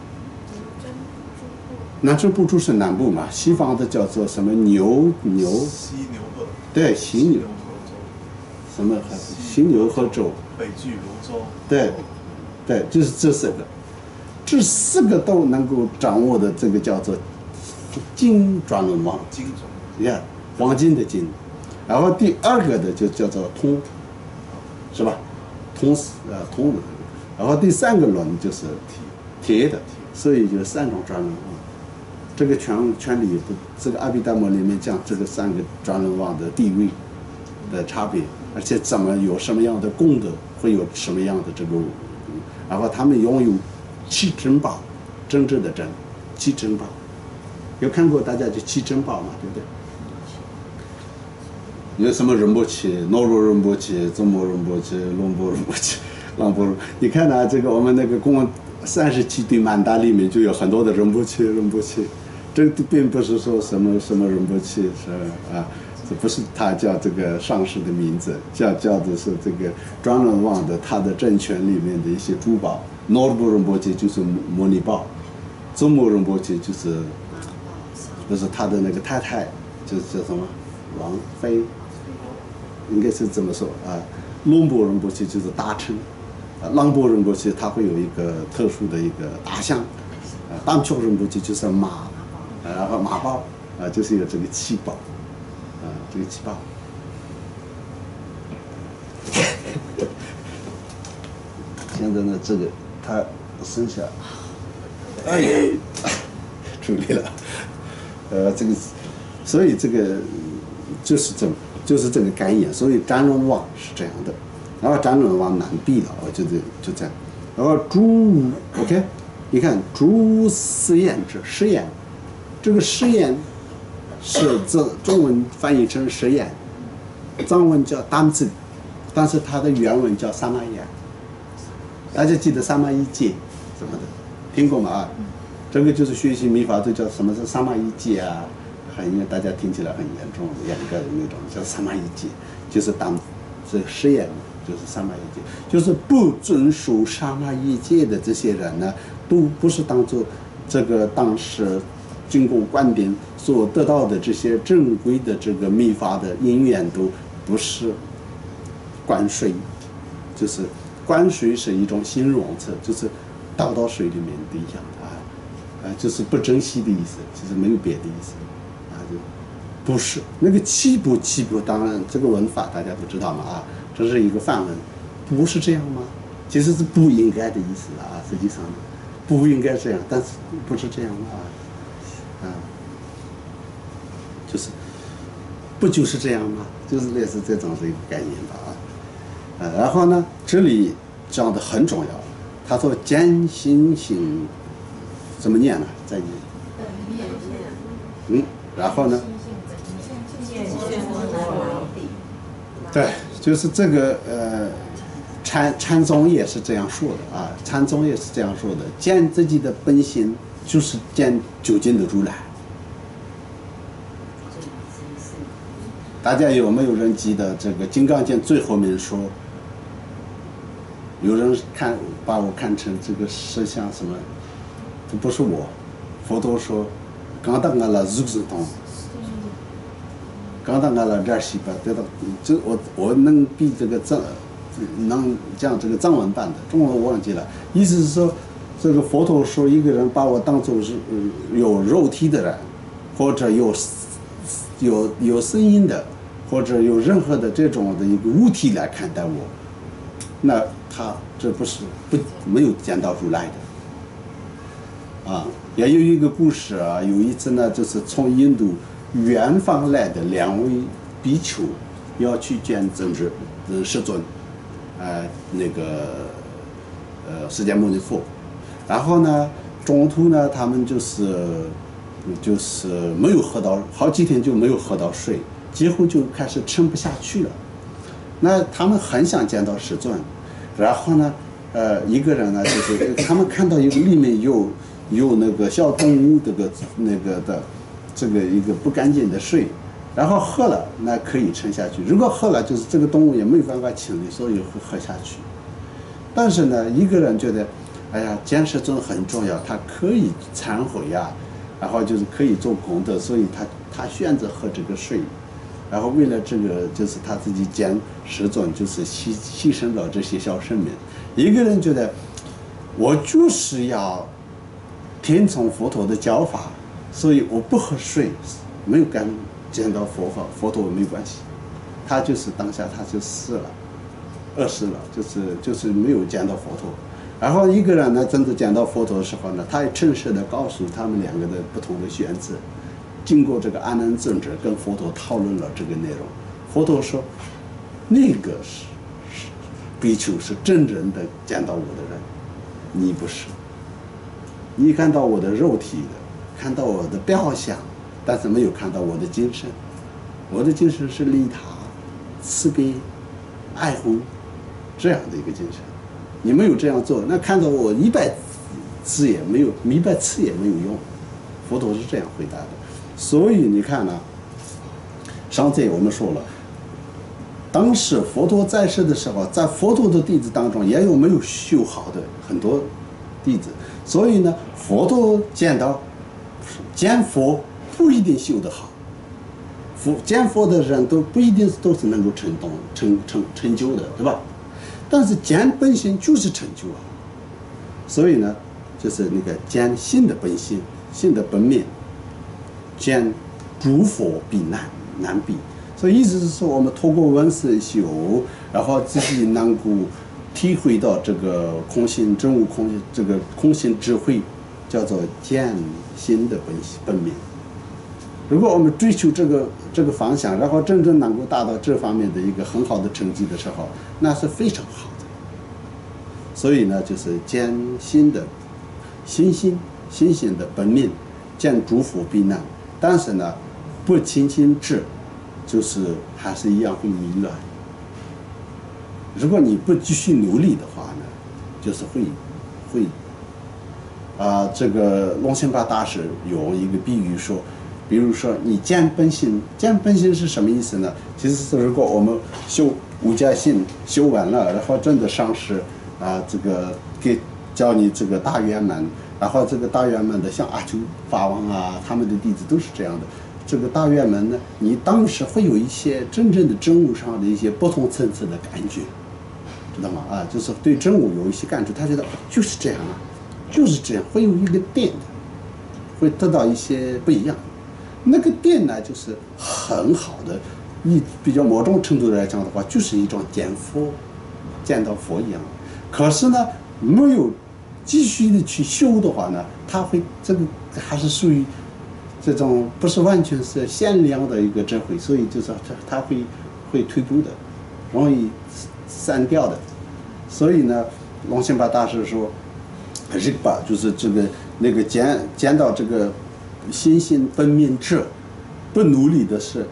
南谶部洲是南部嘛，西方的叫做什么牛？ 犀牛贺。 对，犀牛。什么？犀牛贺州。 北俱泸州。 对，就是这4个都能够掌握的，这个叫做金转轮王。 金转。 黄金的金。然后第2个的就叫做通，是吧？通的。然后第3个轮就是铁的，所以就是3种转轮王。这个权利不，这个阿毗达摩里面讲这个3个转轮王的地位的差别，而且有什么样的功德，会有什么样的这个，然后他们拥有7珍宝，真正的7珍宝，有看过大家就7珍宝嘛，对不对？有什么仁波切、诺若仁波切、宗摩仁波切、龙波仁波切、朗波，你看这个我们那个共37对曼达里面就有很多的仁波切，这并不是说什么仁波切这不是他叫这个上师的名字，叫的是这个转轮王的他的政权里面的一些珠宝。诺波仁波切就是摩尼宝，宗摩仁波切就是他的那个太太，就是叫什么王妃，应该是这么说龙波仁波切就是大臣，朗波仁波切他会有一个特殊的一个大象，丹丘仁波切就是马，然后马宝就是有这个7宝，这个7宝。现在呢，这个他剩下，处理了，这个，所以这个就是这个概念，所以转轮王是这样的，然后转轮王难避了，就这样，然后OK， 你看试验，这个试验是中文翻译成实验，藏文叫单字，但是它的原文叫萨玛耶，大家记得萨玛伊戒什么的，听过吗？这个就是学习密法都叫什么是萨玛伊戒大家听起来很严重严格的那种，叫萨玛伊戒，就是这实验就是萨玛伊戒，就是不遵守萨玛伊戒的这些人呢，都不是当做这个当时经过观点所得到的这些正规的这个密法的因缘，都不是观水，就是观水是一种形容词，就是倒到水里面的一样就是不珍惜的意思，其实没有别的意思就不是那个七不，当然这个文法大家都知道嘛这是一个范文，不是这样吗？其实是不应该的意思实际上不应该这样，但是不是这样吗？就是不就是这样吗？就是类似这种的一个概念吧然后呢，这里讲的很重要，他说坚信性怎么念呢？再念然后呢对，就是这个禅宗也是这样说的啊，禅宗也是这样说的，见自己的本心就是见究竟的如来。大家有没有人记得这个《金刚经》最后面说，有人把我看成这个是像什么？这不是我，佛陀说，刚到俺了入世通，刚到俺了这儿西吧，得到这我能比这个能讲这个藏文版的，中文我忘记了，意思是说，这个佛陀说一个人把我当作是有肉体的人，或者有声音的，或者有任何的这种的一个物体来看待我，那他这不是没有见到如来的啊。也有一个故事啊，有一次呢，就是从印度远方来的2位比丘要去见世尊，那个释迦牟尼佛，然后呢，中途呢，他们就是没有喝到，好几天就没有喝到水，几乎就开始撑不下去了。那他们很想见到世尊，然后呢，一个人呢，就是他们看到一个里面有那个小动物那个的这个一个不干净的水，然后喝了那可以撑下去，如果喝了就是这个动物也没有办法清理，所以会喝下去。但是呢，一个人觉得，哎呀，见世尊很重要，他可以忏悔呀，然后就是可以做功德，所以他选择喝这个水，然后为了这个就是他自己见世尊，就是牺牲了这些小生命。一个人觉得我就是要听从佛陀的教法，所以我不喝水，没有见到佛陀没关系，他就是当下他就死了，饿死了，就是没有见到佛陀。然后一个人呢，真的见到佛陀的时候呢，他也诚实的告诉他们两个的不同的选择。经过这个阿难尊者跟佛陀讨论了这个内容，佛陀说，那个是比丘是真正的见到我的人，你不是。你看到我的肉体的，看到我的表象，但是没有看到我的精神。我的精神是利他、慈悲、爱护这样的一个精神。你没有这样做，那看到我100次也没有，100次也没有用。佛陀是这样回答的。所以你看呢，上次我们说了，当时佛陀在世的时候，在佛陀的弟子当中也有没有修好的很多弟子，所以呢，佛陀见佛不一定修得好，见佛的人都不一定都是能够成就的，对吧？但是见本心就是成就啊。所以呢，就是那个见心的本心，心的本面，见诸佛必难比。所以意思是说，我们透过闻思修，然后自己能够体会到这个空性真悟空，这个空性智慧，叫做见心的本面。如果我们追求这个方向，然後真正能够达到这方面的一个很好的成绩的时候，那是非常好的。所以呢，就是见心的心性的本面，见诸佛必难。但是呢，不清心智，就是还是一样会迷乱。如果你不继续努力的话呢，就是会这个龙仙巴大师有一个比喻说，比如说你见本心是什么意思呢？其实是如果我们修无家心修完了，然后真的上师这个教你这个大圆满，然后这个大圆满的像阿丘法王他们的弟子都是这样的。这个大圆满呢，你当时会有一些真正的真悟上的一些不同层次的感觉，知道吗？就是对真悟有一些感觉，他觉得就是这样就是这样，会有一个点的，会得到一些不一样。那个点呢，就是很好的，比较某种程度来讲的话，就是一种见到佛一样。可是呢，没有继续的去修的话呢，他会这个还是属于这种不是完全是限量的一个智慧，所以就是他会退步的，容易散掉的。所以呢，龙仙巴大师说，这个就是那个见到这个心性本面智，不努力的是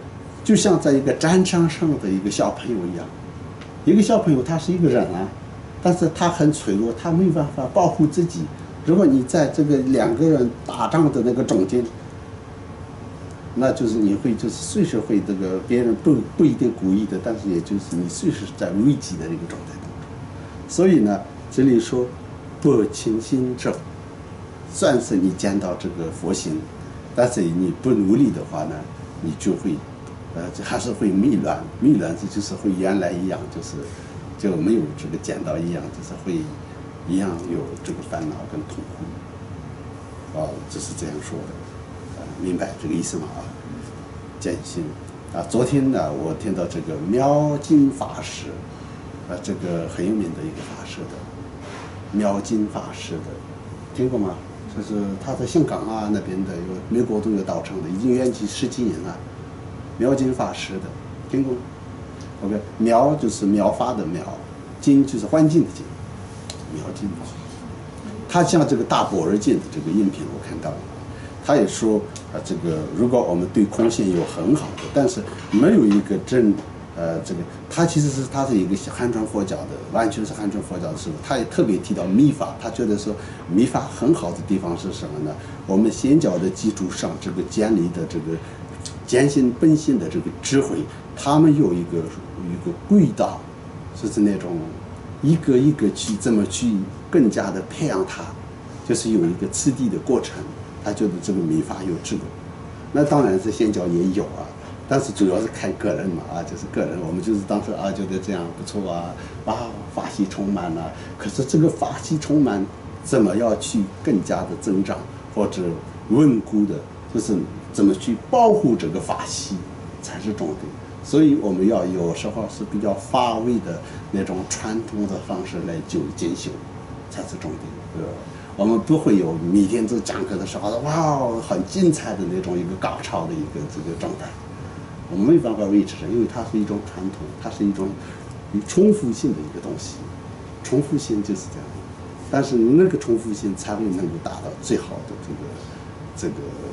就像在一个战场上的一个小朋友一样，一个小朋友他是一个人啊，但是他很脆弱，他没办法保护自己。如果你在这个两个人打仗的那个中间，那就是你会就是随时会这个别人不一定故意的，但是也就是你随时在危机的一个状态当中。所以呢，这里说不清心者，算是你见到这个佛性，但是你不努力的话呢，你就会还是会迷乱，这就是会原来一样，就没有这个见到一样，就是会一样有这个烦恼跟痛苦。这是这样说的，明白这个意思吗？见性昨天呢，我听到这个妙金法师，这个很有名的一个法师的，妙金法师的，听过吗？就是他在香港那边的，美国都有道场的，已经圆寂10几年了。妙金法师的，听过吗 ？OK， 妙就是妙法的妙，金就是环境的金，妙金法。他像这个大般若经的这个音频我看到了，他也说这个如果我们对空性有很好的，但是没有一个真这个他其实是他是一个汉传佛教的，完全是汉传佛教的师傅，他也特别提到密法，他觉得说密法很好的地方是什么呢？我们先教的基础上，这个建立的这个坚信本性的这个智慧，他们有一个轨道，就是那种一个一个去怎么去更加的培养它，就是有一个次第的过程。他觉得这个密法有这个，那当然是先教也有但是主要是看个人嘛就是个人，我们就是当时觉得这样不错法喜充满了。可是这个法喜充满，怎么要去更加的增长或者稳固的，就是怎么去保护这个法喜才是重点。所以我们要有时候是比较乏味的那种传统的方式来进修，才是重点。我们不会有每天都讲课的时候很精彩的那种一个高潮的一个这个状态，我们没办法维持，因为它是一种传统，它是一种重复性的一个东西，重复性就是这样。但是那个重复性才会能够达到最好的这个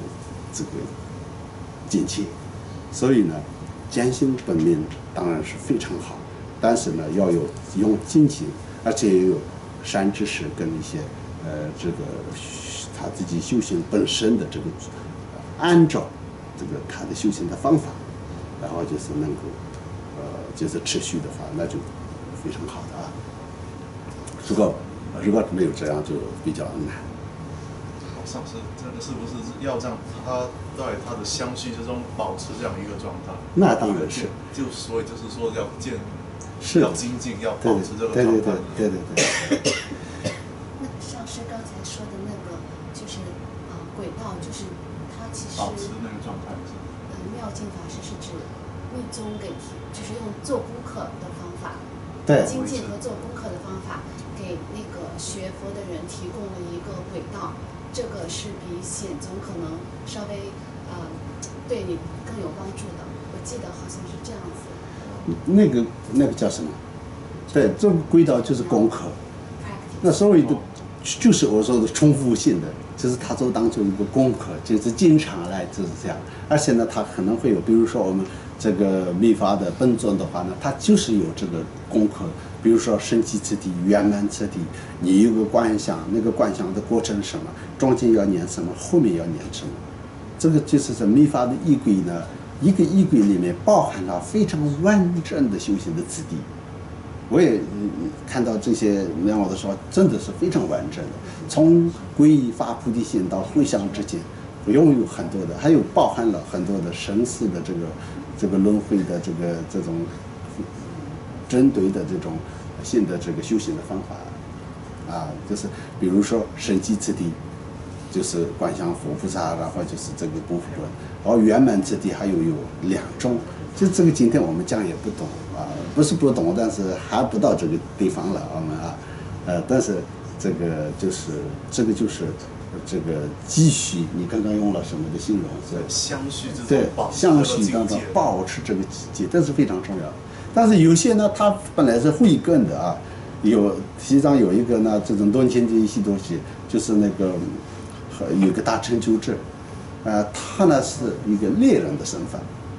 境界。所以呢，坚信本命当然是非常好，但是呢要用精进，而且也有善知识跟一些这个他自己修行本身的这个按照这个他的修行的方法，然后就是能够就是持续的话，那就非常好的如果没有这样，就比较难。 好像是这个是不是要让他在他的相续之中保持这样一个状态？ 那当然是。 所以就是说要要精进，要保持这个状态。 对。 那上师刚才说的那个就是轨道，就是他其实保持那个状态是。 妙净法师是指密宗就是用做功课的方法， 对， 精进和做功课的方法，给那个学佛的人提供了一个轨道。这个是比显宗可能稍微对你更有帮助的，我记得好像是这样子。 那个叫什么？对，这个轨道就是功课。那所谓的就是我说的重复性的，就是它就当做一个功课，就是经常来就是这样。而且呢，它可能会有，比如说我们这个密法的本尊的话呢，它就是有这个功课。比如说升起次第、圆满次第，你有个观想，那个观想的过程是什么？中间要念什么？后面要念什么？这个就是在密法的仪轨呢，一个仪轨里面包含了非常完整的修行的次第。我也看到这些念佛的时候，真的是非常完整的，从皈依发菩提心到回向之间，拥有很多的，还有包含了很多的生死的这个轮回的这种针对的这种新的这个修行的方法就是比如说升起次第，就是观想佛菩萨，然后就是这个不佛，然后圆满次第还有2种。就这个今天我们讲也不懂不是不懂，但是还不到这个地方了我们但是这个就是这个继续，你刚刚用了什么的形容？ 相续之中， 对，相续当中保持这个境界，这是非常重要的。但是有些呢，它本来是慧根的西藏有一个呢，这种敦亲的一些东西，就是那个有个大成就者他呢是一个猎人的身份，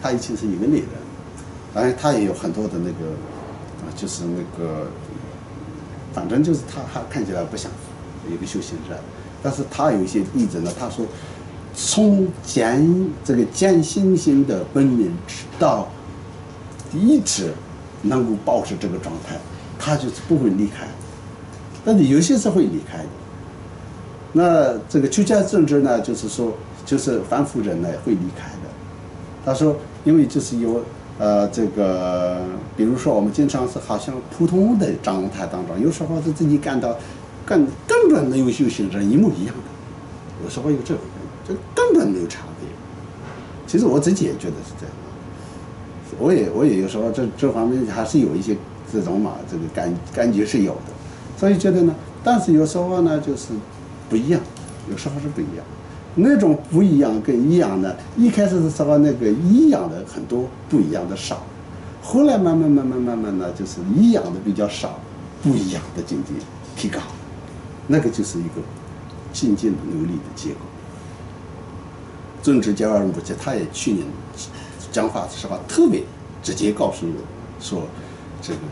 他以前是一个猎人，当然他也有很多的那个就是那个，反正就是他还看起来不像一个修行人，但是他有一些例子呢，他说从这个见信心的本命到一直能够保持这个状态，他就是不会离开，但是有些是会离开的。那这个出家政治呢，就是说，就是凡夫人呢会离开的。他说，因为就是有这个，比如说我们经常是好像普通的状态当中，有时候是自己感到根本没有修行人一模一样的，有时候有这根本没有差别。其实我自己也觉得是这样的，我也有时候这方面还是有一些这种嘛，这个感觉是有的，所以觉得呢，但是有时候呢就是不一样，有时候是不一样。那种不一样跟一样呢，一开始的时候那个一样的很多，不一样的少，后来慢慢呢，就是一样的比较少，不一样的境界提高，那个就是一个渐进的努力的结果。尊者教人不切，他也去年讲法的时候特别直接告诉我说，这个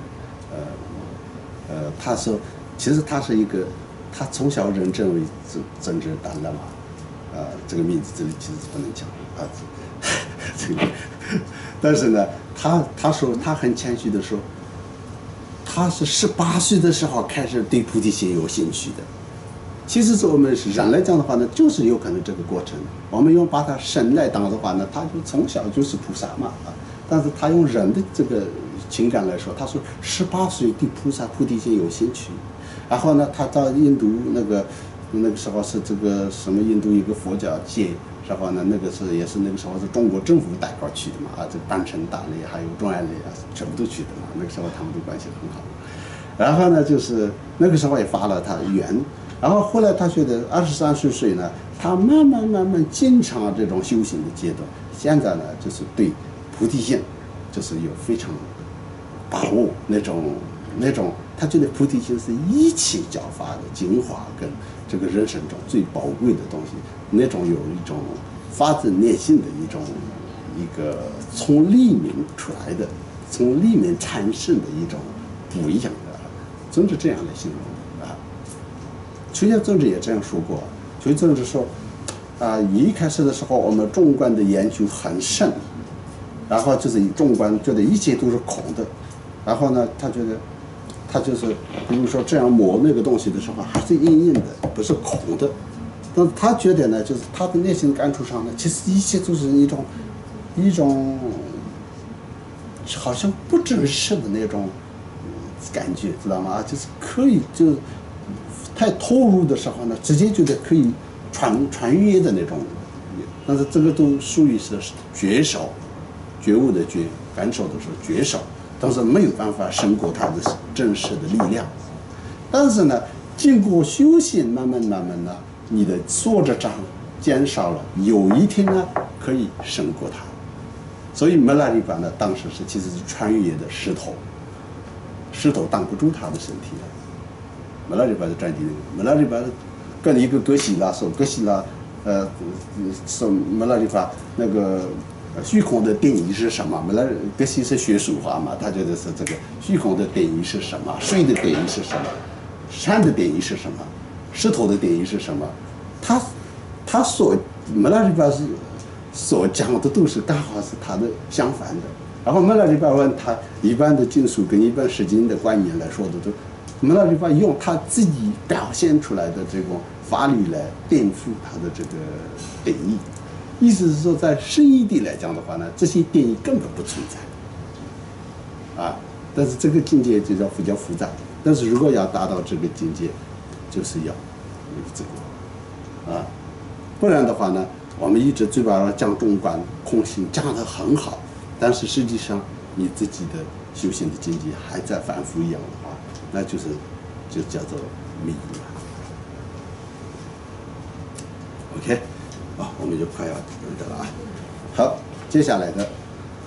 他说其实他是一个，他从小认证为尊者达赖嘛，这个名字这里其实不能讲这个，但是呢，他说他很谦虚的说，他是18岁的时候开始对菩提心有兴趣的。其实是我们人来讲的话呢，就是有可能这个过程。我们用把他神来当的话呢，他就从小就是菩萨嘛啊。但是他用人的这个情感来说，他说18岁对菩提心有兴趣，然后呢，他到印度那个时候是这个什么印度一个佛教界，然后呢，也是那个时候是中国政府带过去的嘛啊，这个班禅大类还有中安类啊，全部都去的嘛。那个时候他们的关系很好。然后呢，就是那个时候也发了他愿。然后后来他觉得23、4岁呢，他慢慢经常这种修行的阶段。现在呢，就是对菩提心，就是有非常把握那种，他觉得菩提心是一切教法的精华跟这个人生中最宝贵的东西，那种有一种发自内心的一个从里面出来的，从里面产生的一种不一样的，总是这样来形容。出家宗旨也这样说过，出家宗旨说，一开始的时候我们中观的研究很深，然后就是以中观觉得一切都是空的，然后呢，他觉得他就是比如说这样摸那个东西的时候还是硬的，不是空的，但是他觉得呢，就是他的内心感触上呢，其实一切都是一种好像不真实的那种感觉，知道吗？就是可以就太投入的时候呢，直接觉得可以穿越的那种，但是这个都属于是觉受，觉悟的觉，感受的是觉受，但是没有办法胜过它的真实的力量。但是呢，经过修行，慢慢呢，你的挫折障减少了，有一天呢可以胜过它。所以摩拉里巴呢，当时其实是穿越的石头挡不住他的身体了。摩拉里巴的传记，摩拉里巴跟一个哥西拉说，说摩拉里巴那个虚空的定义是什么？哥西是学术化嘛，他觉得是这个虚空的定义是什么？水的定义是什么？山的定义是什么？石头的定义是什么？他所摩拉里巴所讲的都是刚好是他的相反的。然后摩拉里巴问他一般的经书跟一般释经的观念来说的都。摩拉里巴用他自己表现出来的这种法律来颠覆他的这个定义，意思是说，在深一地来讲的话呢，这些定义根本不存在，但是这个境界就叫比较复杂。但是如果要达到这个境界，就是要有这个，不然的话呢，我们一直嘴巴上讲中观空性讲得很好，但是实际上你自己的修行的境界还在反复一样的话。那就叫做迷了。OK， 我们就快要得了啊。好，接下来的，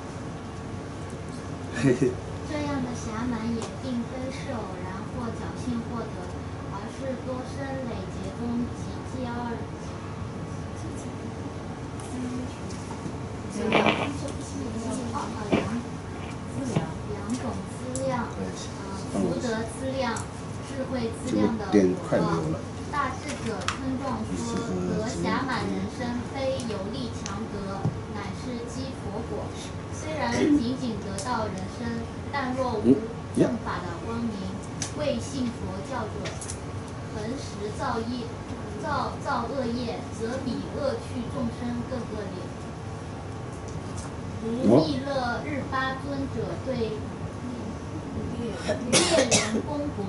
这样的侠满也并非是偶然或侥幸获得，而是多生累劫中积积而资量、智慧资量的佛道。大智者称状说：得暇满人身，非有力强得，乃是积佛果。虽然仅仅得到人身，但若无正法的光明，未信佛教者，恒时造恶业，则比恶趣众生更恶劣。如密勒日巴尊者对猎人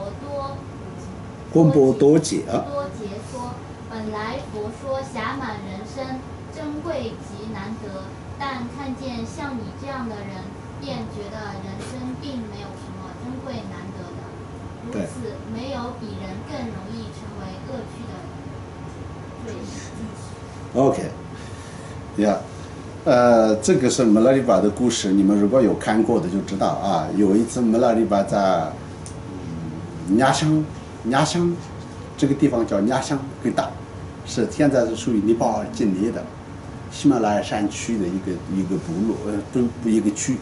公博多解说：本来佛说暇满人身珍贵极难得，但看见像你这样的人，便觉得人生并没有什么珍贵难得的。如此，没有比人更容易成为恶趣的罪事。 OK， 呀、这个是穆拉里巴的故事，你们如果有看过的就知道啊。有一次穆拉里巴在雅香这个地方叫雅香给打，是现在是属于尼泊尔境内的喜马拉雅山区的一个部落，一个区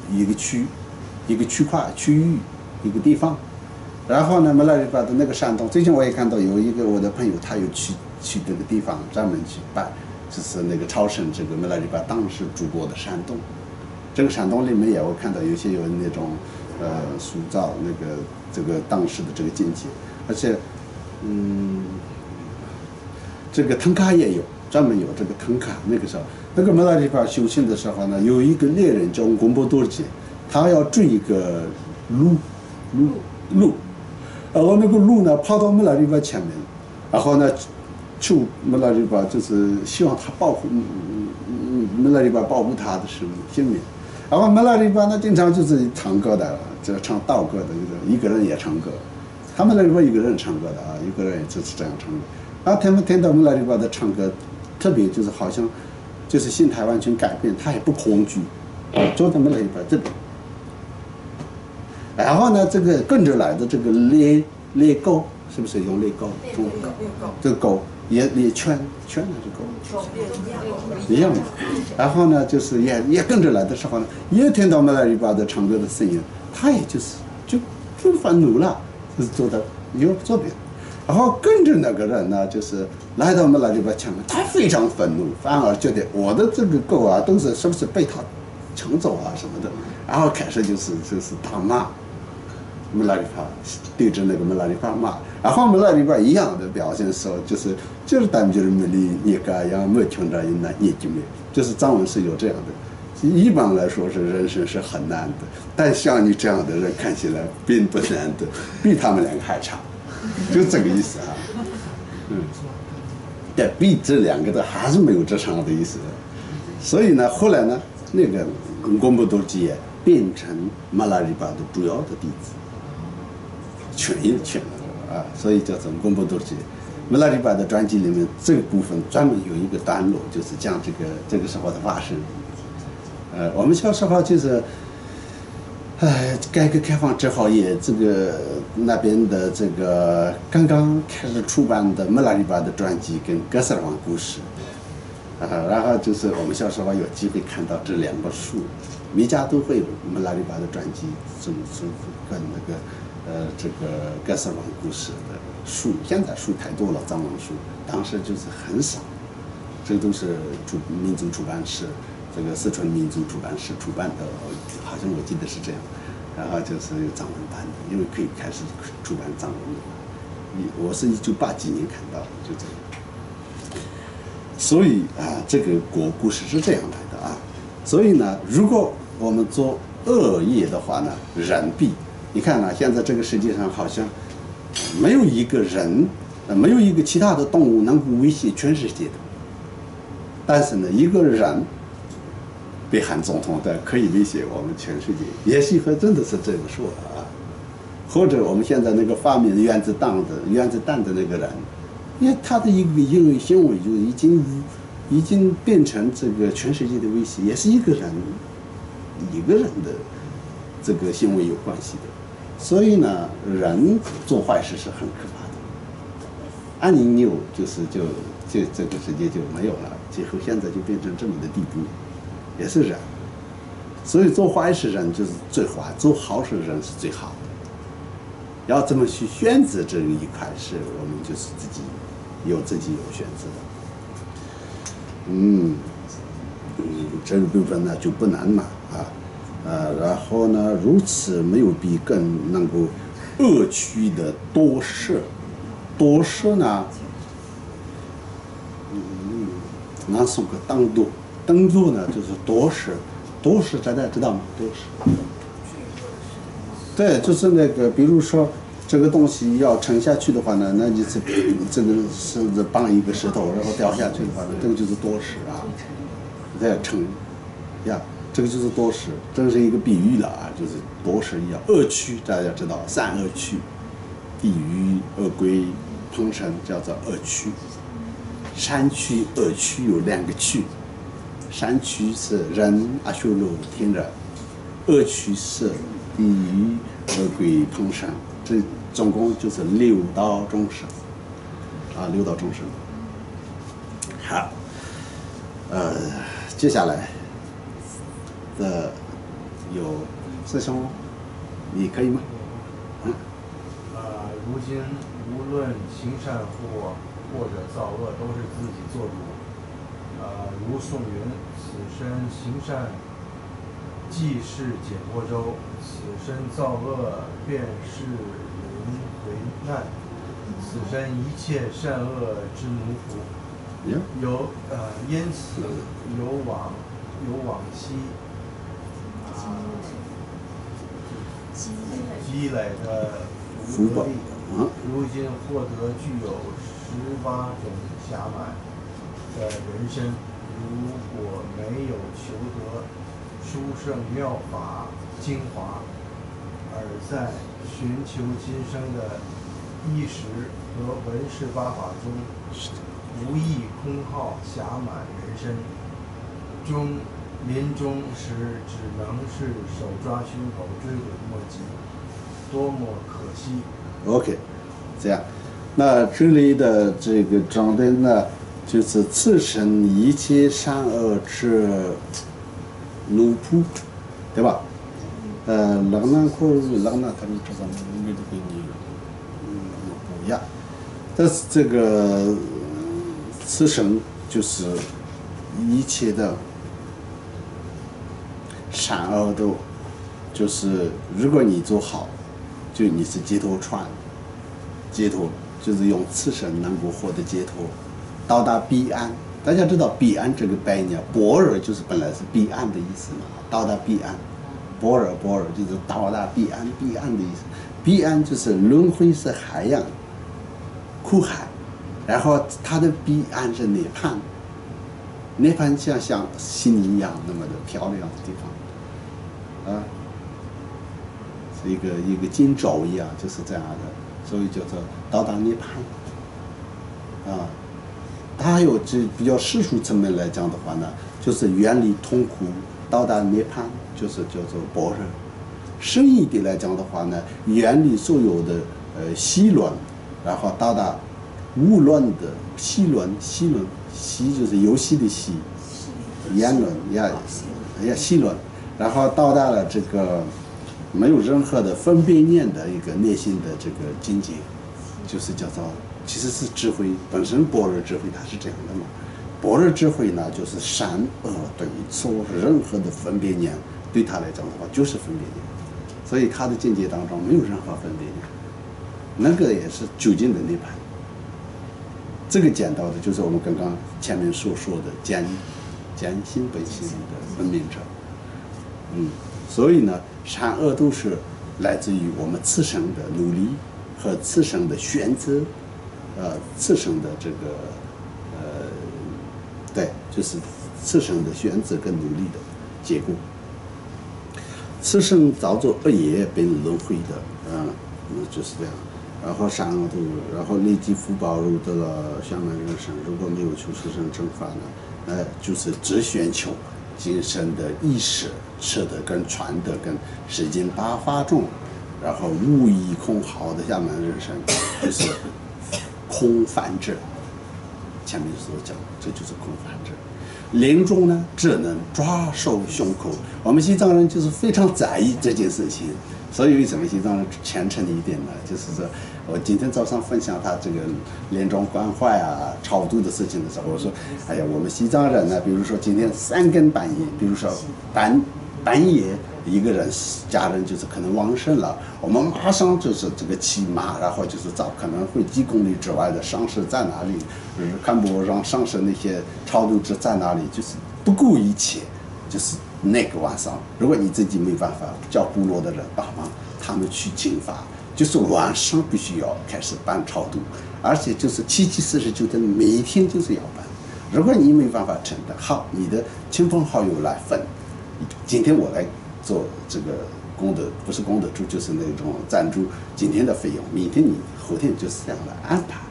域一个地方。然后呢，穆拉里巴的那个山洞，最近我也看到有一个我的朋友，他有去这个地方专门去拜。就是那个朝圣这个穆拉里巴当时住过的山洞，这个山洞里面也我看到有些有那种塑造这个当时的这个境界，而且这个腾卡也有专门有这个腾卡。那个时候那个穆拉里巴修行的时候呢，有一个猎人叫贡波多吉，他要追一个鹿，然后那个鹿呢跑到穆拉里巴前面，然后呢求穆拉里巴就是希望他保护穆拉里巴保护他的性命。然后穆拉里巴呢经常就是唱歌的，就唱道歌的，一个人也唱歌。他们那里边一个人唱歌的啊，一个人就是这样唱歌。然后他们听到穆拉里巴的唱歌，特别就是好像就是心态完全改变，他也不恐惧，坐在穆拉里巴这边。然后呢，这个跟着来的这个猎狗，是不是用猎狗？这个狗。也圈还是狗一样的，然后呢，就是也跟着来的时候呢，也听到穆拉里巴的唱歌的声音，他也就愤怒了，就是坐在左边，然后跟着那个人呢，就是来到穆拉里巴前面，他非常愤怒，反而觉得我的这个狗啊，都是不是被他抢走啊什么的，然后开始就是大骂。穆拉里巴对着那个穆拉里巴骂，然后穆拉里巴一样的表现时候，就是咱们就是没理你个样没听着那你就没，就是藏文是有这样的。一般来说是人生是很难的，但像你这样的人看起来并不难的，比他们两个还差，就这个意思啊。对，比这两个的还是没有这样的意思的。所以呢，后来呢，那个贡布多吉也变成穆拉里巴的主要的弟子。全了啊，所以叫做贡布多吉。穆拉里巴的传记里面这个部分专门有一个段落，就是讲这个时候的发生。我们小时候就是，改革开放之后也这个那边的这个刚刚开始出版的穆拉里巴的传记跟格萨尔王故事，然后就是我们小时候有机会看到这两个书，每家都会有穆拉里巴的传记，跟那个。这个格萨尔王故事的书，现在书太多了，藏文书，当时就是很少，这都是民族出版社，这个四川民族出版社出版的，好像我记得是这样，然后就是有藏文版的，因为可以开始出版藏文的，我是1980几年看到的，就这样。所以啊，这个故事是这样来的啊，所以呢，如果我们做恶业的话呢，人必。你看啊，现在这个世界上好像没有一个人，没有一个其他的动物能够威胁全世界的。但是呢，一个人被喊总统的可以威胁我们全世界，也许还真的是这么说啊。或者我们现在那个发明原子弹的那个人，因为他的一个因为行为就已经变成这个全世界的威胁，也是一个人的这个行为有关系的。所以呢，人做坏事是很可怕的。按你扭，就这个世界就没有了，最后现在就变成这么的地步，也是人。所以做坏事人就是最坏，做好事人是最好的。 要怎么去选择这一块是我们就是自己有选择的。这个部分呢就不难嘛然后呢，如此没有比更能够恶趣的多事呢，那是个当作呢就是多事大家知道吗？多事，对，就是那个，比如说这个东西要沉下去的话呢，那就是这个是绑一个石头，然后掉下去的话呢，这个就是多事在沉呀。这个就是多事，这是一个比喻了就是多事一样。恶趣大家知道，三恶趣，地狱、恶鬼、旁生叫做恶趣。善趣、恶趣有2个趣，善趣是人、阿修罗、天人，恶趣是地狱、恶鬼、旁生，这总共就是6道众生6道众生。好，接下来。有师兄，你可以吗？ 如今无论行善或者造恶，都是自己做主。如颂云：此身行善，即是解脱舟；此身造恶，便是轮回难。此身一切善恶之奴仆。因此有往昔。积累的福德力，如今获得具有18种暇满的人身。如果没有求得殊胜妙法精华，而在寻求今生的衣食和闻识八法中，无意空耗暇满人身，临终时只能是手抓胸口追悔莫及，多么可惜。 OK， 这样，那这里的这个讲的呢，就是自身一切善恶之奴仆，对吧？冷难苦，冷难他们知道没得给你，不一样。但是这个自身就是一切的。 善恶都，就是如果你做好，就你是解脱船，解脱就是用此身能够获得解脱，到达彼岸。大家知道彼岸这个概念，般若就是本来是彼岸的意思嘛，到达彼岸，般若就是到达彼岸的意思。彼岸就是轮回是海洋，苦海，然后它的彼岸是涅槃，涅槃像心一样那么的漂亮的地方。 是一个金轴一样，就是这样的，所以叫做到达涅槃。它还有这比较世俗层面来讲的话呢，就是远离痛苦，到达涅槃，就是叫做般若。深一点来讲的话呢，远离所有的戏论，然后到达无论的戏论，戏就是游戏的戏，言论戏论。 然后到达了这个没有任何的分别念的一个内心的这个境界，就是叫做其实是智慧本身，般若智慧它是这样的嘛。般若智慧呢，就是善恶对错任何的分别念，对他来讲的话就是分别念，所以他的境界当中没有任何分别念，那个也是究竟的涅槃。这个讲到的就是我们刚刚前面所说的见心本性的分明者。 所以呢，善恶都是来自于我们自身的努力和自身的选择，自身的这个对，就是自身的选择跟努力的结果。自身造作恶业被轮回的，就是这样。然后善恶都，然后累积福报入得了香满人生。如果没有求自身正法呢，就是只选求。 今生的意识、吃的跟穿的跟世间八法中，然后无意空耗的下面人生，就是空泛者。前面所讲，这就是空泛者。临终呢，只能抓手胸口。我们西藏人就是非常在意这件事情， 所以为什么西藏人虔诚一点呢？就是说我今天早上分享他这个临终关怀啊、超度的事情的时候，我说，哎呀，我们西藏人呢，比如说今天3更半夜，比如说半夜一个人家人就是可能往生了，我们马上就是这个骑马，然后就是找可能会几公里之外的上师在哪里，看不让上师那些超度者在哪里，就是不顾一切，就是那个晚上，如果你自己没办法，叫部落的人帮忙，他们去请法，就是晚上必须要开始办超度，而且就是749天每一天就是要办。如果你没办法承担，好，你的亲朋好友来分，今天我来做这个功德，不是功德助，就是那种赞助今天的费用，明天你后天就是这样来安排。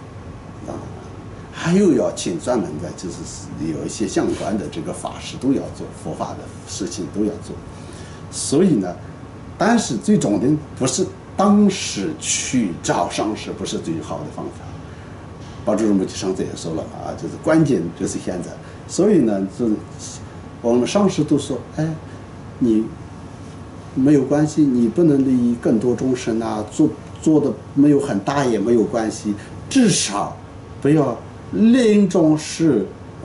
还有要请专门的，就是有一些相关的这个法师都要做，佛法的事情都要做。所以呢，但是最重点不是当时去找上师，不是最好的方法。宝珠仁波切上次也说了啊，就是关键就是现在。所以呢，就是我们上师都说，哎，你没有关系，你不能利益更多众生啊，做的没有很大也没有关系，至少不要临终时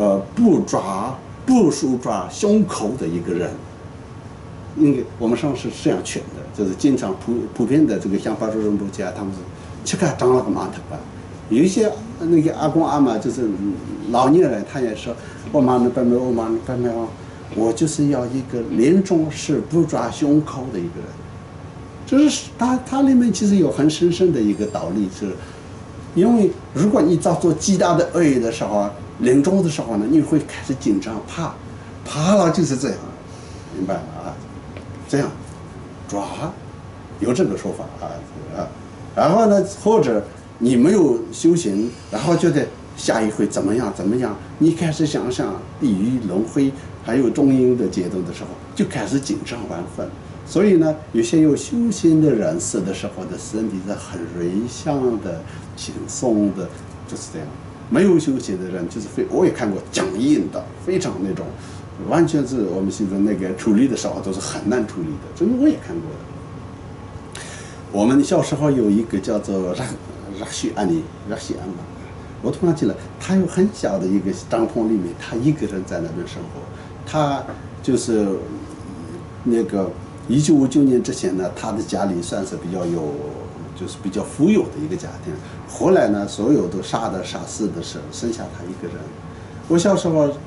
不手抓胸口的一个人。因为我们上师是这样劝的，就是经常普遍的这个像宝珠仁波切啊，他们是切开长了个馒头吧。有一些那个阿公阿妈就是老年人，他也说我妈那边没有，我就是要一个临终时不抓胸口的一个人。就是它里面其实有很深深的一个道理，是因为如果你造作极大的恶业的时候，临终的时候呢，你会开始紧张怕了，就是这样，明白吗？啊，这样抓有这个说法啊，然后呢，或者你没有修行，然后觉得下一回怎么样，你开始想地狱轮回还有中阴的阶段的时候，就开始紧张万分。所以呢，有些有修行的人死的时候的身体是很瑞相的、轻松的，就是这样。没有修行的人就是我也看过僵硬的，非常那种，完全是我们现在那个处理的时候都是很难处理的，这个我也看过的。我们小时候有一个叫做拉西安嘛，我突然记了，他有很小的一个帐篷里面，他一个人在那边生活。他就是那个1959年之前呢，他的家里算是就是比较富有的一个家庭。后来呢，所有都杀死的时候，剩下他一个人。我小时候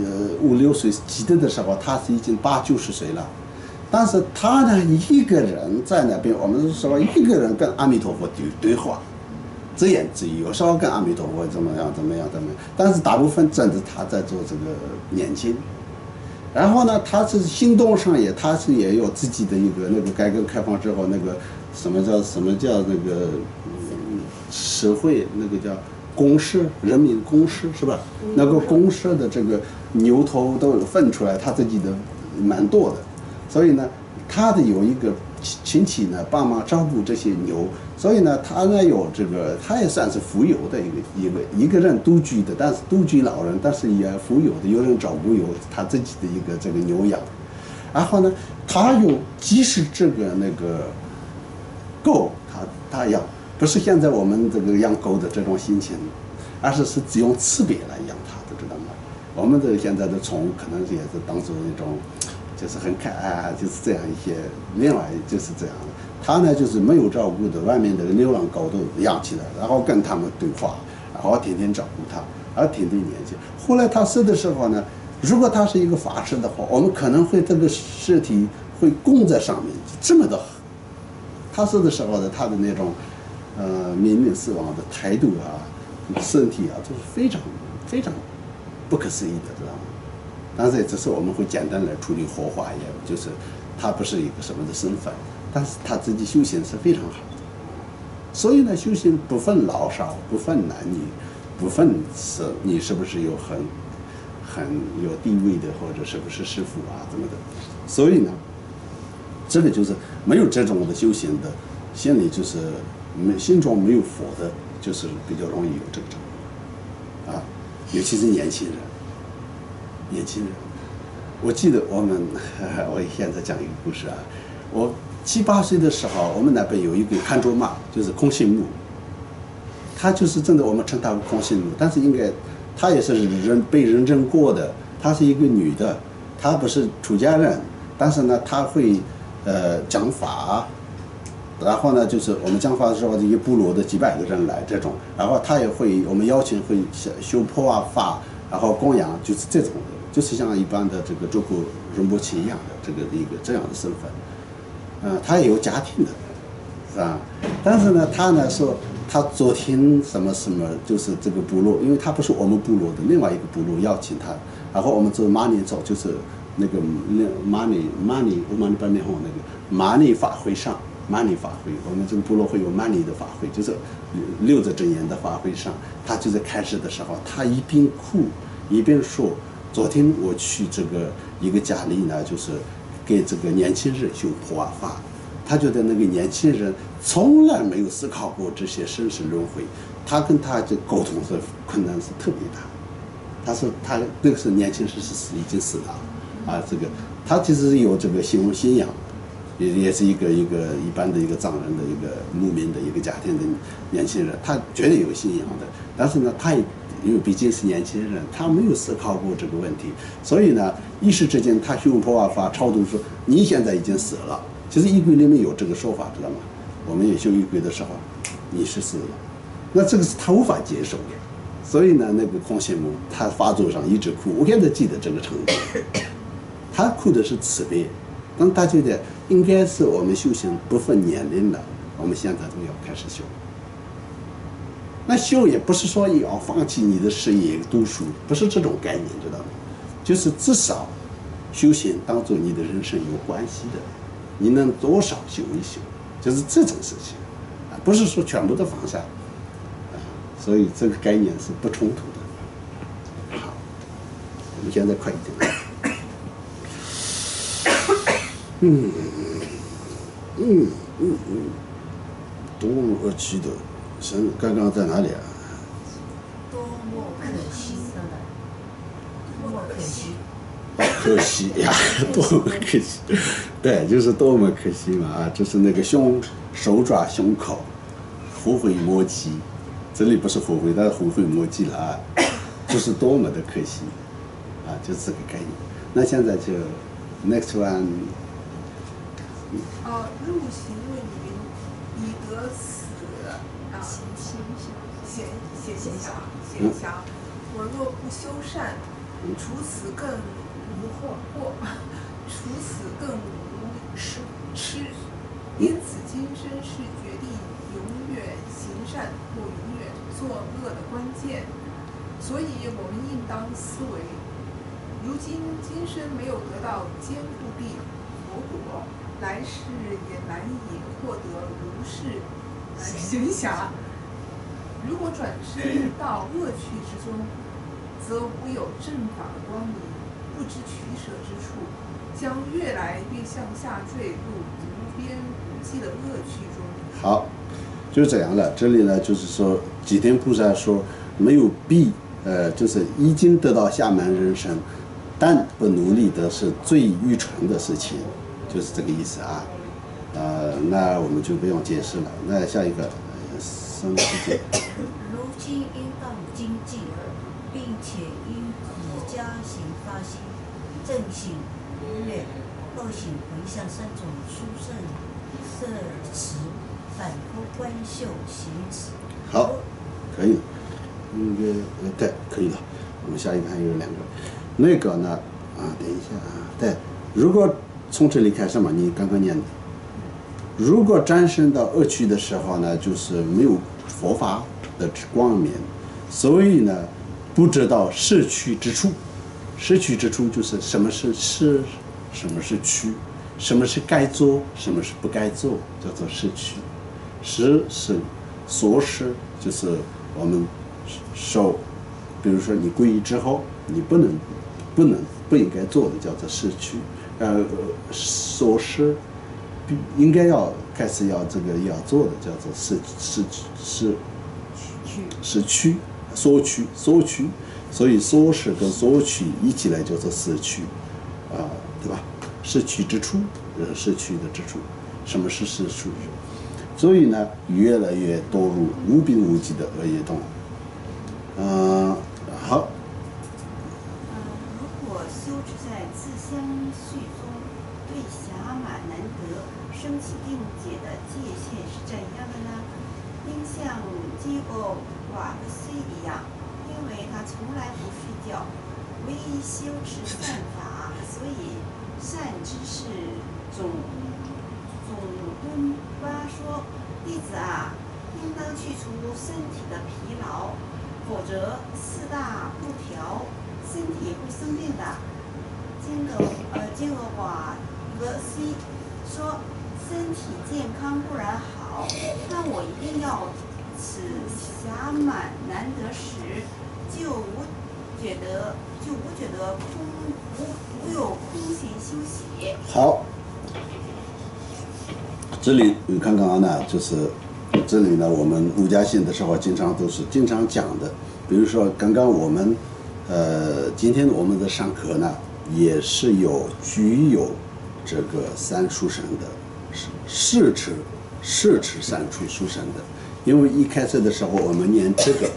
5、6岁记得的时候，他是已经80、90岁了。但是他呢，一个人在那边，我们说一个人跟阿弥陀佛对话，自言自语，有时候跟阿弥陀佛怎么样，但是大部分真的他在做这个念经。然后呢，他是行动上他是也有自己的一个那个改革开放之后那个什么叫那个社会那个叫公社，人民公社是吧？那个公社的这个牛头都有分出来，他自己的蛮多的。所以呢，他的有一个亲戚呢帮忙照顾这些牛，所以呢，他呢有这个，他也算是富有的一个人独居的，但是独居老人，但是也富有的，有人照顾，有他自己的一个这个牛羊。然后呢，他又即使这个那个狗，他养，不是现在我们这个养狗的这种心情，而是只用慈悲来养它的，知道吗？我们的现在的宠物可能也是当做一种。就是很可爱，就是这样一些，另外就是这样的。他呢就是没有照顾的，外面的流浪狗都养起来，然后跟他们对话，然后天天照顾他，然后天天念经。后来他死的时候呢，如果他是一个法师的话，我们可能会这个尸体会供在上面，这么的。他死的时候的他的那种面临死亡的态度啊，身体啊，都是非常非常不可思议的，知道吗？但是只是我们会简单来处理火化，也就是他不是一个什么的身份，但是他自己修行是非常好的。所以呢，修行不分老少，不分男女，不分你是不是有很有地位的，或者是不是师父啊怎么的。所以呢，这个就是没有这种的修行的，心里就是心中没有佛的，就是比较容易有这种啊，尤其是年轻人。我记得我现在讲一个故事啊，我 7、8岁的时候，我们那边有一个看卓玛，就是空心木，她就是真的我们称她为空心木，但是应该她也是被认证过的，她是一个女的，她不是出家人，但是呢她会讲法。然后呢，就是我们讲法的时候，一个部落的几百个人来这种，然后他也会，我们邀请会修破啊法，然后供养，就是这种的，就是像一般的这个周国仁波切一样的这个一个这样的身份，他也有家庭的，是吧？但是呢，他呢说他昨天什么什么，就是这个部落，因为他不是我们部落的，另外一个部落邀请他，然后我们做马尼走，就是那个马尼班内后那个马尼法会上。玛尼法会，我们这个部落会有玛尼的法会，就是6字真言的法会上，他就在开始的时候，他一边哭一边说：“昨天我去这个一个家里呢，就是给这个年轻人修普瓦法，他觉得那个年轻人从来没有思考过这些生死轮回，他跟他这沟通的困难是特别大。他说他那个时候年轻人是已经死了啊，这个他其实有这个信仰。”也是一般的一个藏人的一个牧民的一个家庭的年轻人，他绝对有信仰的，但是呢，他也因为毕竟是年轻人，他没有思考过这个问题，所以呢，一时之间他修破瓦法超度说你现在已经死了。其实仪轨里面有这个说法，知道吗？我们也修仪轨的时候，你是死了，那这个是他无法接受的，所以呢，那个空心木他发作上一直哭，我现在记得这个程度，他哭的是慈悲。当他觉得应该是我们修行不分年龄了，我们现在都要开始修。那修也不是说要放弃你的事业读书，不是这种概念，知道吗？就是至少修行当做你的人生有关系的，你能多少修一修，就是这种事情啊，不是说全部都放下啊。所以这个概念是不冲突的。好，我们现在快一点。多么恶趣的，刚刚在哪里啊？ 多么可惜的了，多么可惜。 可惜呀，多么可惜。对，就是多么可惜嘛啊！就是那个手爪胸口，虎悔莫及。这里不是后悔，但是虎悔莫及了啊！就是多么的可惜啊！就这个概念。那现在就 next one。 入行论云：以得死闲暇，我若不修善，除此更无除此更无痴。因此，今生是决定永远行善或永远作恶的关键。所以，我们应当思维：如今生没有得到坚固地佛果。来世也难以获得如是闲暇。如果转身到恶趣之中，则无有正法的光明，不知取舍之处，将越来越向下坠入无边无际的恶趣中。 好，就这样了。这里呢，就是说，吉天菩萨说没有必，就是已经得到下满人生，但不努力的是最愚蠢的事情。就是这个意思啊，那我们就不用解释了。那下一个，生世界。 如今应当精进，并且应以加行发心，正行无远，恶行回向3种殊胜摄持，反复观修行持。 好，可以了。对，可以了。我们下一个还有2个，那个呢？等一下啊，对，如果。从这里开始嘛，你刚刚念的。如果战胜到恶趣的时候呢，就是没有佛法的光明，所以呢，不知道失去之处。失去之处就是什么是失，什么是去，什么是该做，什么是不该做，叫做失去。失是所失，就是我们受，比如说你皈依之后，你不应该做的，叫做失去。所失应该要开始要做的叫做失去所取，所以所失跟所取一起来叫做失去，对吧？失去之处，失去的之处。 什么是世俗，所以呢，越来越堕入无边无际的恶业中。好。 如果修持在自相续中，对暇满难得升起定解的界限是怎样的呢？应像基欧瓦克西一样，因为他从来不睡觉，唯一修持善法，所以善知识总敦巴说：“弟子啊，应当去除身体的疲劳，否则四大不调，身体会生病的。”金额瓦格西说：“身体健康固然好，但我一定要此暇满难得时，就无觉得无有空闲休息。” 好，这里你看看呢，就是这里呢，我们儒家性的时候经常讲的，比如说刚刚我们今天我们的上课呢，也是具有这个三书生的世持三书生的，因为一开始的时候我们念这个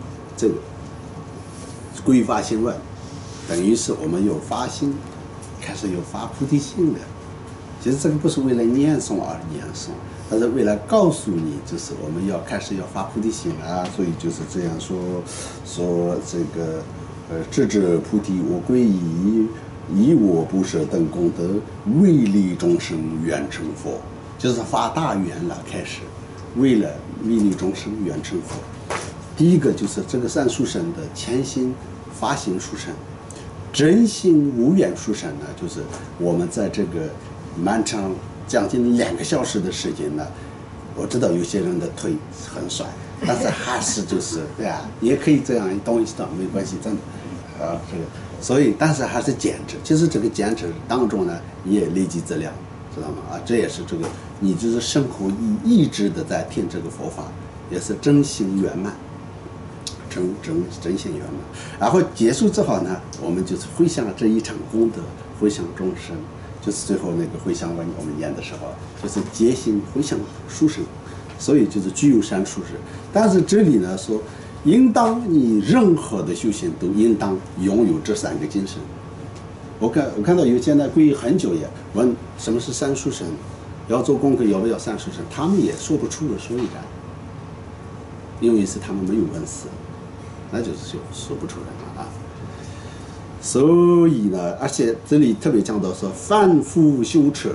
归发心论，等于是我们有发心，开始有发菩提心的。其实这个不是为了念诵而念诵，它是为了告诉你，就是我们要开始要发菩提心啊，所以就是这样说这个智者菩提我归依，以我不舍等功德，为利众生愿成佛，就是发大愿了，开始为了为利众生愿成佛。第一个就是这个三书生的潜心发心书生，真心无愿书生呢，就是我们在这个漫长将近2个小时的时间呢，我知道有些人的腿很酸，但是还是就是对啊，也可以这样动一动，没关系，真的这个，所以但是还是坚持。其实这个坚持当中呢，也累积质量，知道吗？这也是这个你就是生活一直的在听这个佛法，也是真心圆满。真心圆满，然后结束之后呢，我们就是回向这一场功德，回向众生，就是最后那个回向文我们念的时候，就是结心回向殊胜，所以就是具有三殊胜。但是这里呢说，应当你任何的修行都应当拥有这3个精神。我看到有些呢皈依很久也问什么是三殊胜，要做功课要不要三殊胜，他们也说不出个所以然，因为是他们没有问世。那就是说不出来了啊。所以呢，而且这里特别讲到说，反复修持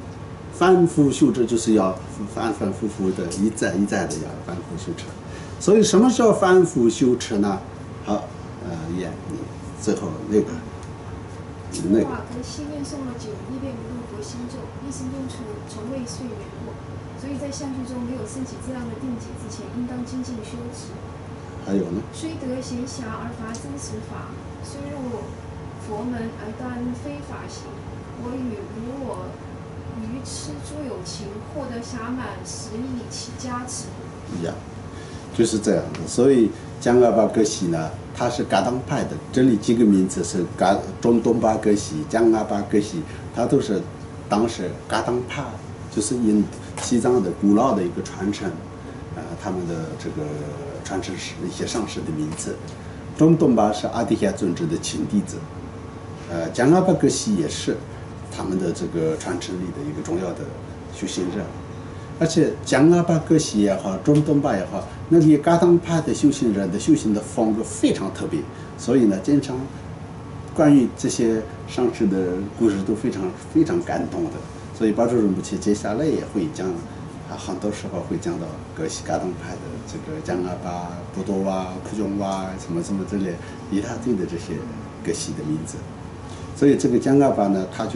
就是要反复的一再的要反复修持。所以什么叫反复修持呢？好，你最后那个。 瓦跟西念诵了久，一遍不动佛心咒，一心中从未遂远过，所以在相续中没有升起这样的定解之前，应当精进修持。 还有呢？ 虽得闲暇而乏真实法，虽入佛门而单非法行。我如我愚痴诸有情，获得暇满实力其加持。 就是这样的。所以江阿巴格西呢，他是噶当派的，这里几个名字是中东巴格西、江阿巴格西，他都是当时噶当派，就是西藏的古老的一个传承，他们的这个传承是一些上师的名字。中东巴是阿底峡尊者的亲弟子，江阿巴格西也是他们的这个传承里的一个重要的修行人。而且江阿巴格西也好，中东巴也好，那个噶当派的修行人的修行的风格非常特别，所以呢，经常关于这些上师的故事都非常感动的。所以巴珠仁波切接下来也会讲，很多时候会讲到格西噶当派的这个江阿巴、布多哇、库琼哇什么之类一大堆的这些格西的名字。所以这个江阿巴呢，他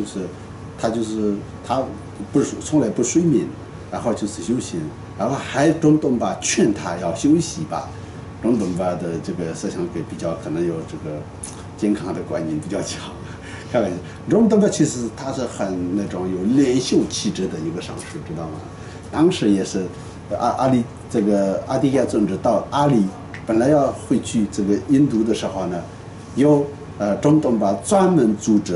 从来不睡眠。然后就是修行，然后还中东巴劝他要休息吧。中东巴的这个思想比较可能有这个健康的观念比较强。开玩笑，中东巴其实他是很那种有领袖气质的一个上师，知道吗？当时也是阿底峡尊者到阿里，本来要回去这个印度的时候呢，有中东巴专门组织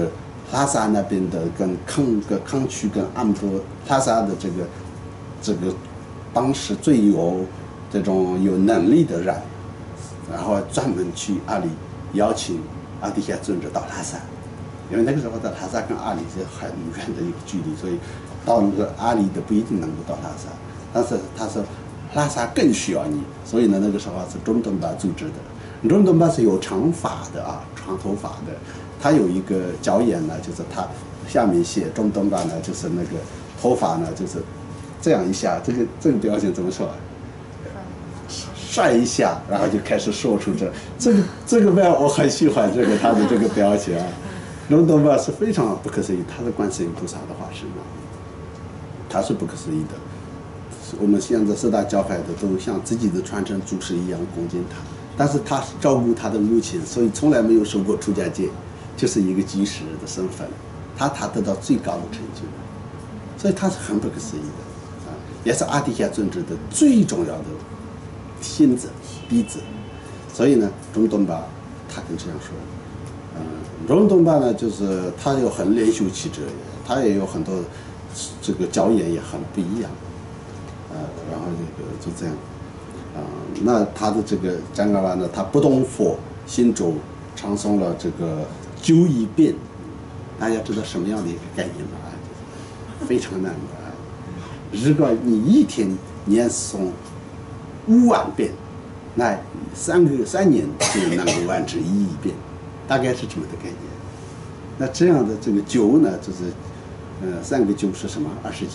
拉萨那边的跟康区跟阿姆多拉萨的这个当时最有这种有能力的人，然后专门去阿里邀请阿底峡尊者到拉萨，因为那个时候在拉萨跟阿里是很远的一个距离，所以到那个阿里的不一定能够到拉萨，但是他说拉萨更需要你，所以呢那个时候是中东巴组织的。中东巴是有长发的啊，长头发的，他有一个脚眼呢，就是他下面写中东巴呢，就是那个头发呢就是这样一下，这个表情怎么说？甩一下，然后就开始说出这个表，我很喜欢他的这个表情啊。中东巴是非常不可思议，他是观世音菩萨的化身啊，他是不可思议的。我们现在四大教派的都像自己的传承祖师一样恭敬他，但是他照顾他的母亲，所以从来没有受过出家戒，就是一个居士的身份，他得到最高的成就，所以他是很不可思议的啊，也是阿底峡尊者的最重要的亲子弟子。所以呢，中东巴他跟这样说，中东巴呢就是他有很连修气质，他也有很多这个教言也很不一样。然后就这样，那他的这个张嘎巴呢，他不懂佛，信咒唱诵了这个91遍，大家知道什么样的一个概念吗？非常难的。如果你一天念诵5万遍，那3年就能够完成1亿遍，大概是这么的概念。那这样的这个9呢，就是3个9是什么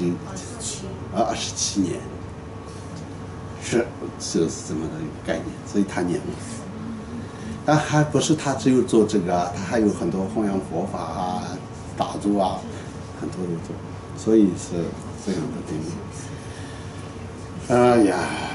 ？27年，就是这么的一个概念，所以他念了。但还不是他只有做这个啊，他还有很多弘扬佛法啊、打坐啊，很多都做，所以是这样的定义。哎呀，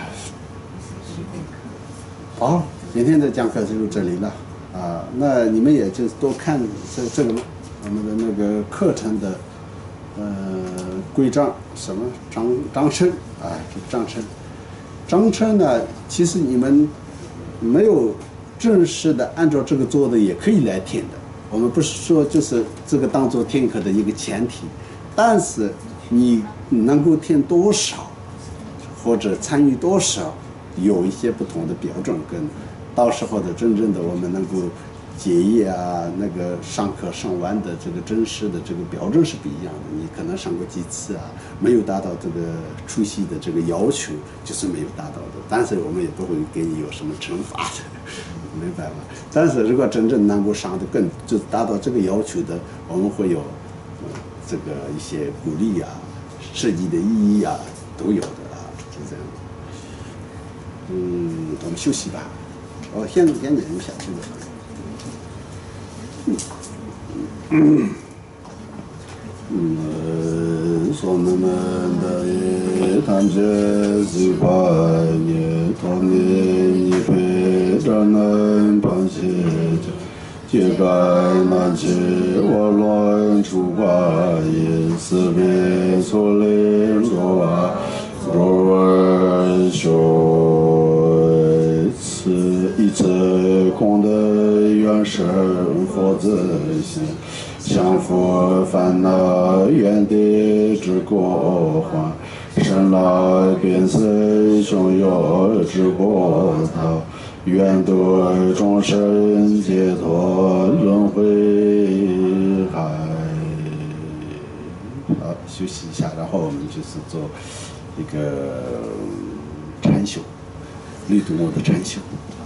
好，今天的讲课就到这里了啊。那你们也就多看这个我们的那个课程的。规章什么章程啊？这章程呢？其实你们没有正式的按照这个做的，也可以来填的。我们不是说就是这个当做填课的一个前提，但是你能够填多少，或者参与多少，有一些不同的标准，跟到时候的真正的我们能够结业啊，那个上课上完的这个真实的这个标准是不一样的。你可能上过几次啊，没有达到这个出席的这个要求，就是没有达到的。但是我们也不会给你有什么惩罚的，明白吗？但是如果真正能够上的就达到这个要求的，我们会有这个一些鼓励啊、设计的意义啊，都有的啊，就这样。我们休息吧。我先念一下这个。说那么的也谈着嘴巴也讨厌一回这能螃蟹解开那些我乱出瓜也是别错了说啊若修此一次空的原生佛子心相负烦恼愿地之过患生来便是汹涌之波涛愿得众生解脱轮回海。好，休息一下，然后我们就是做一个禅修，绿度母的禅修。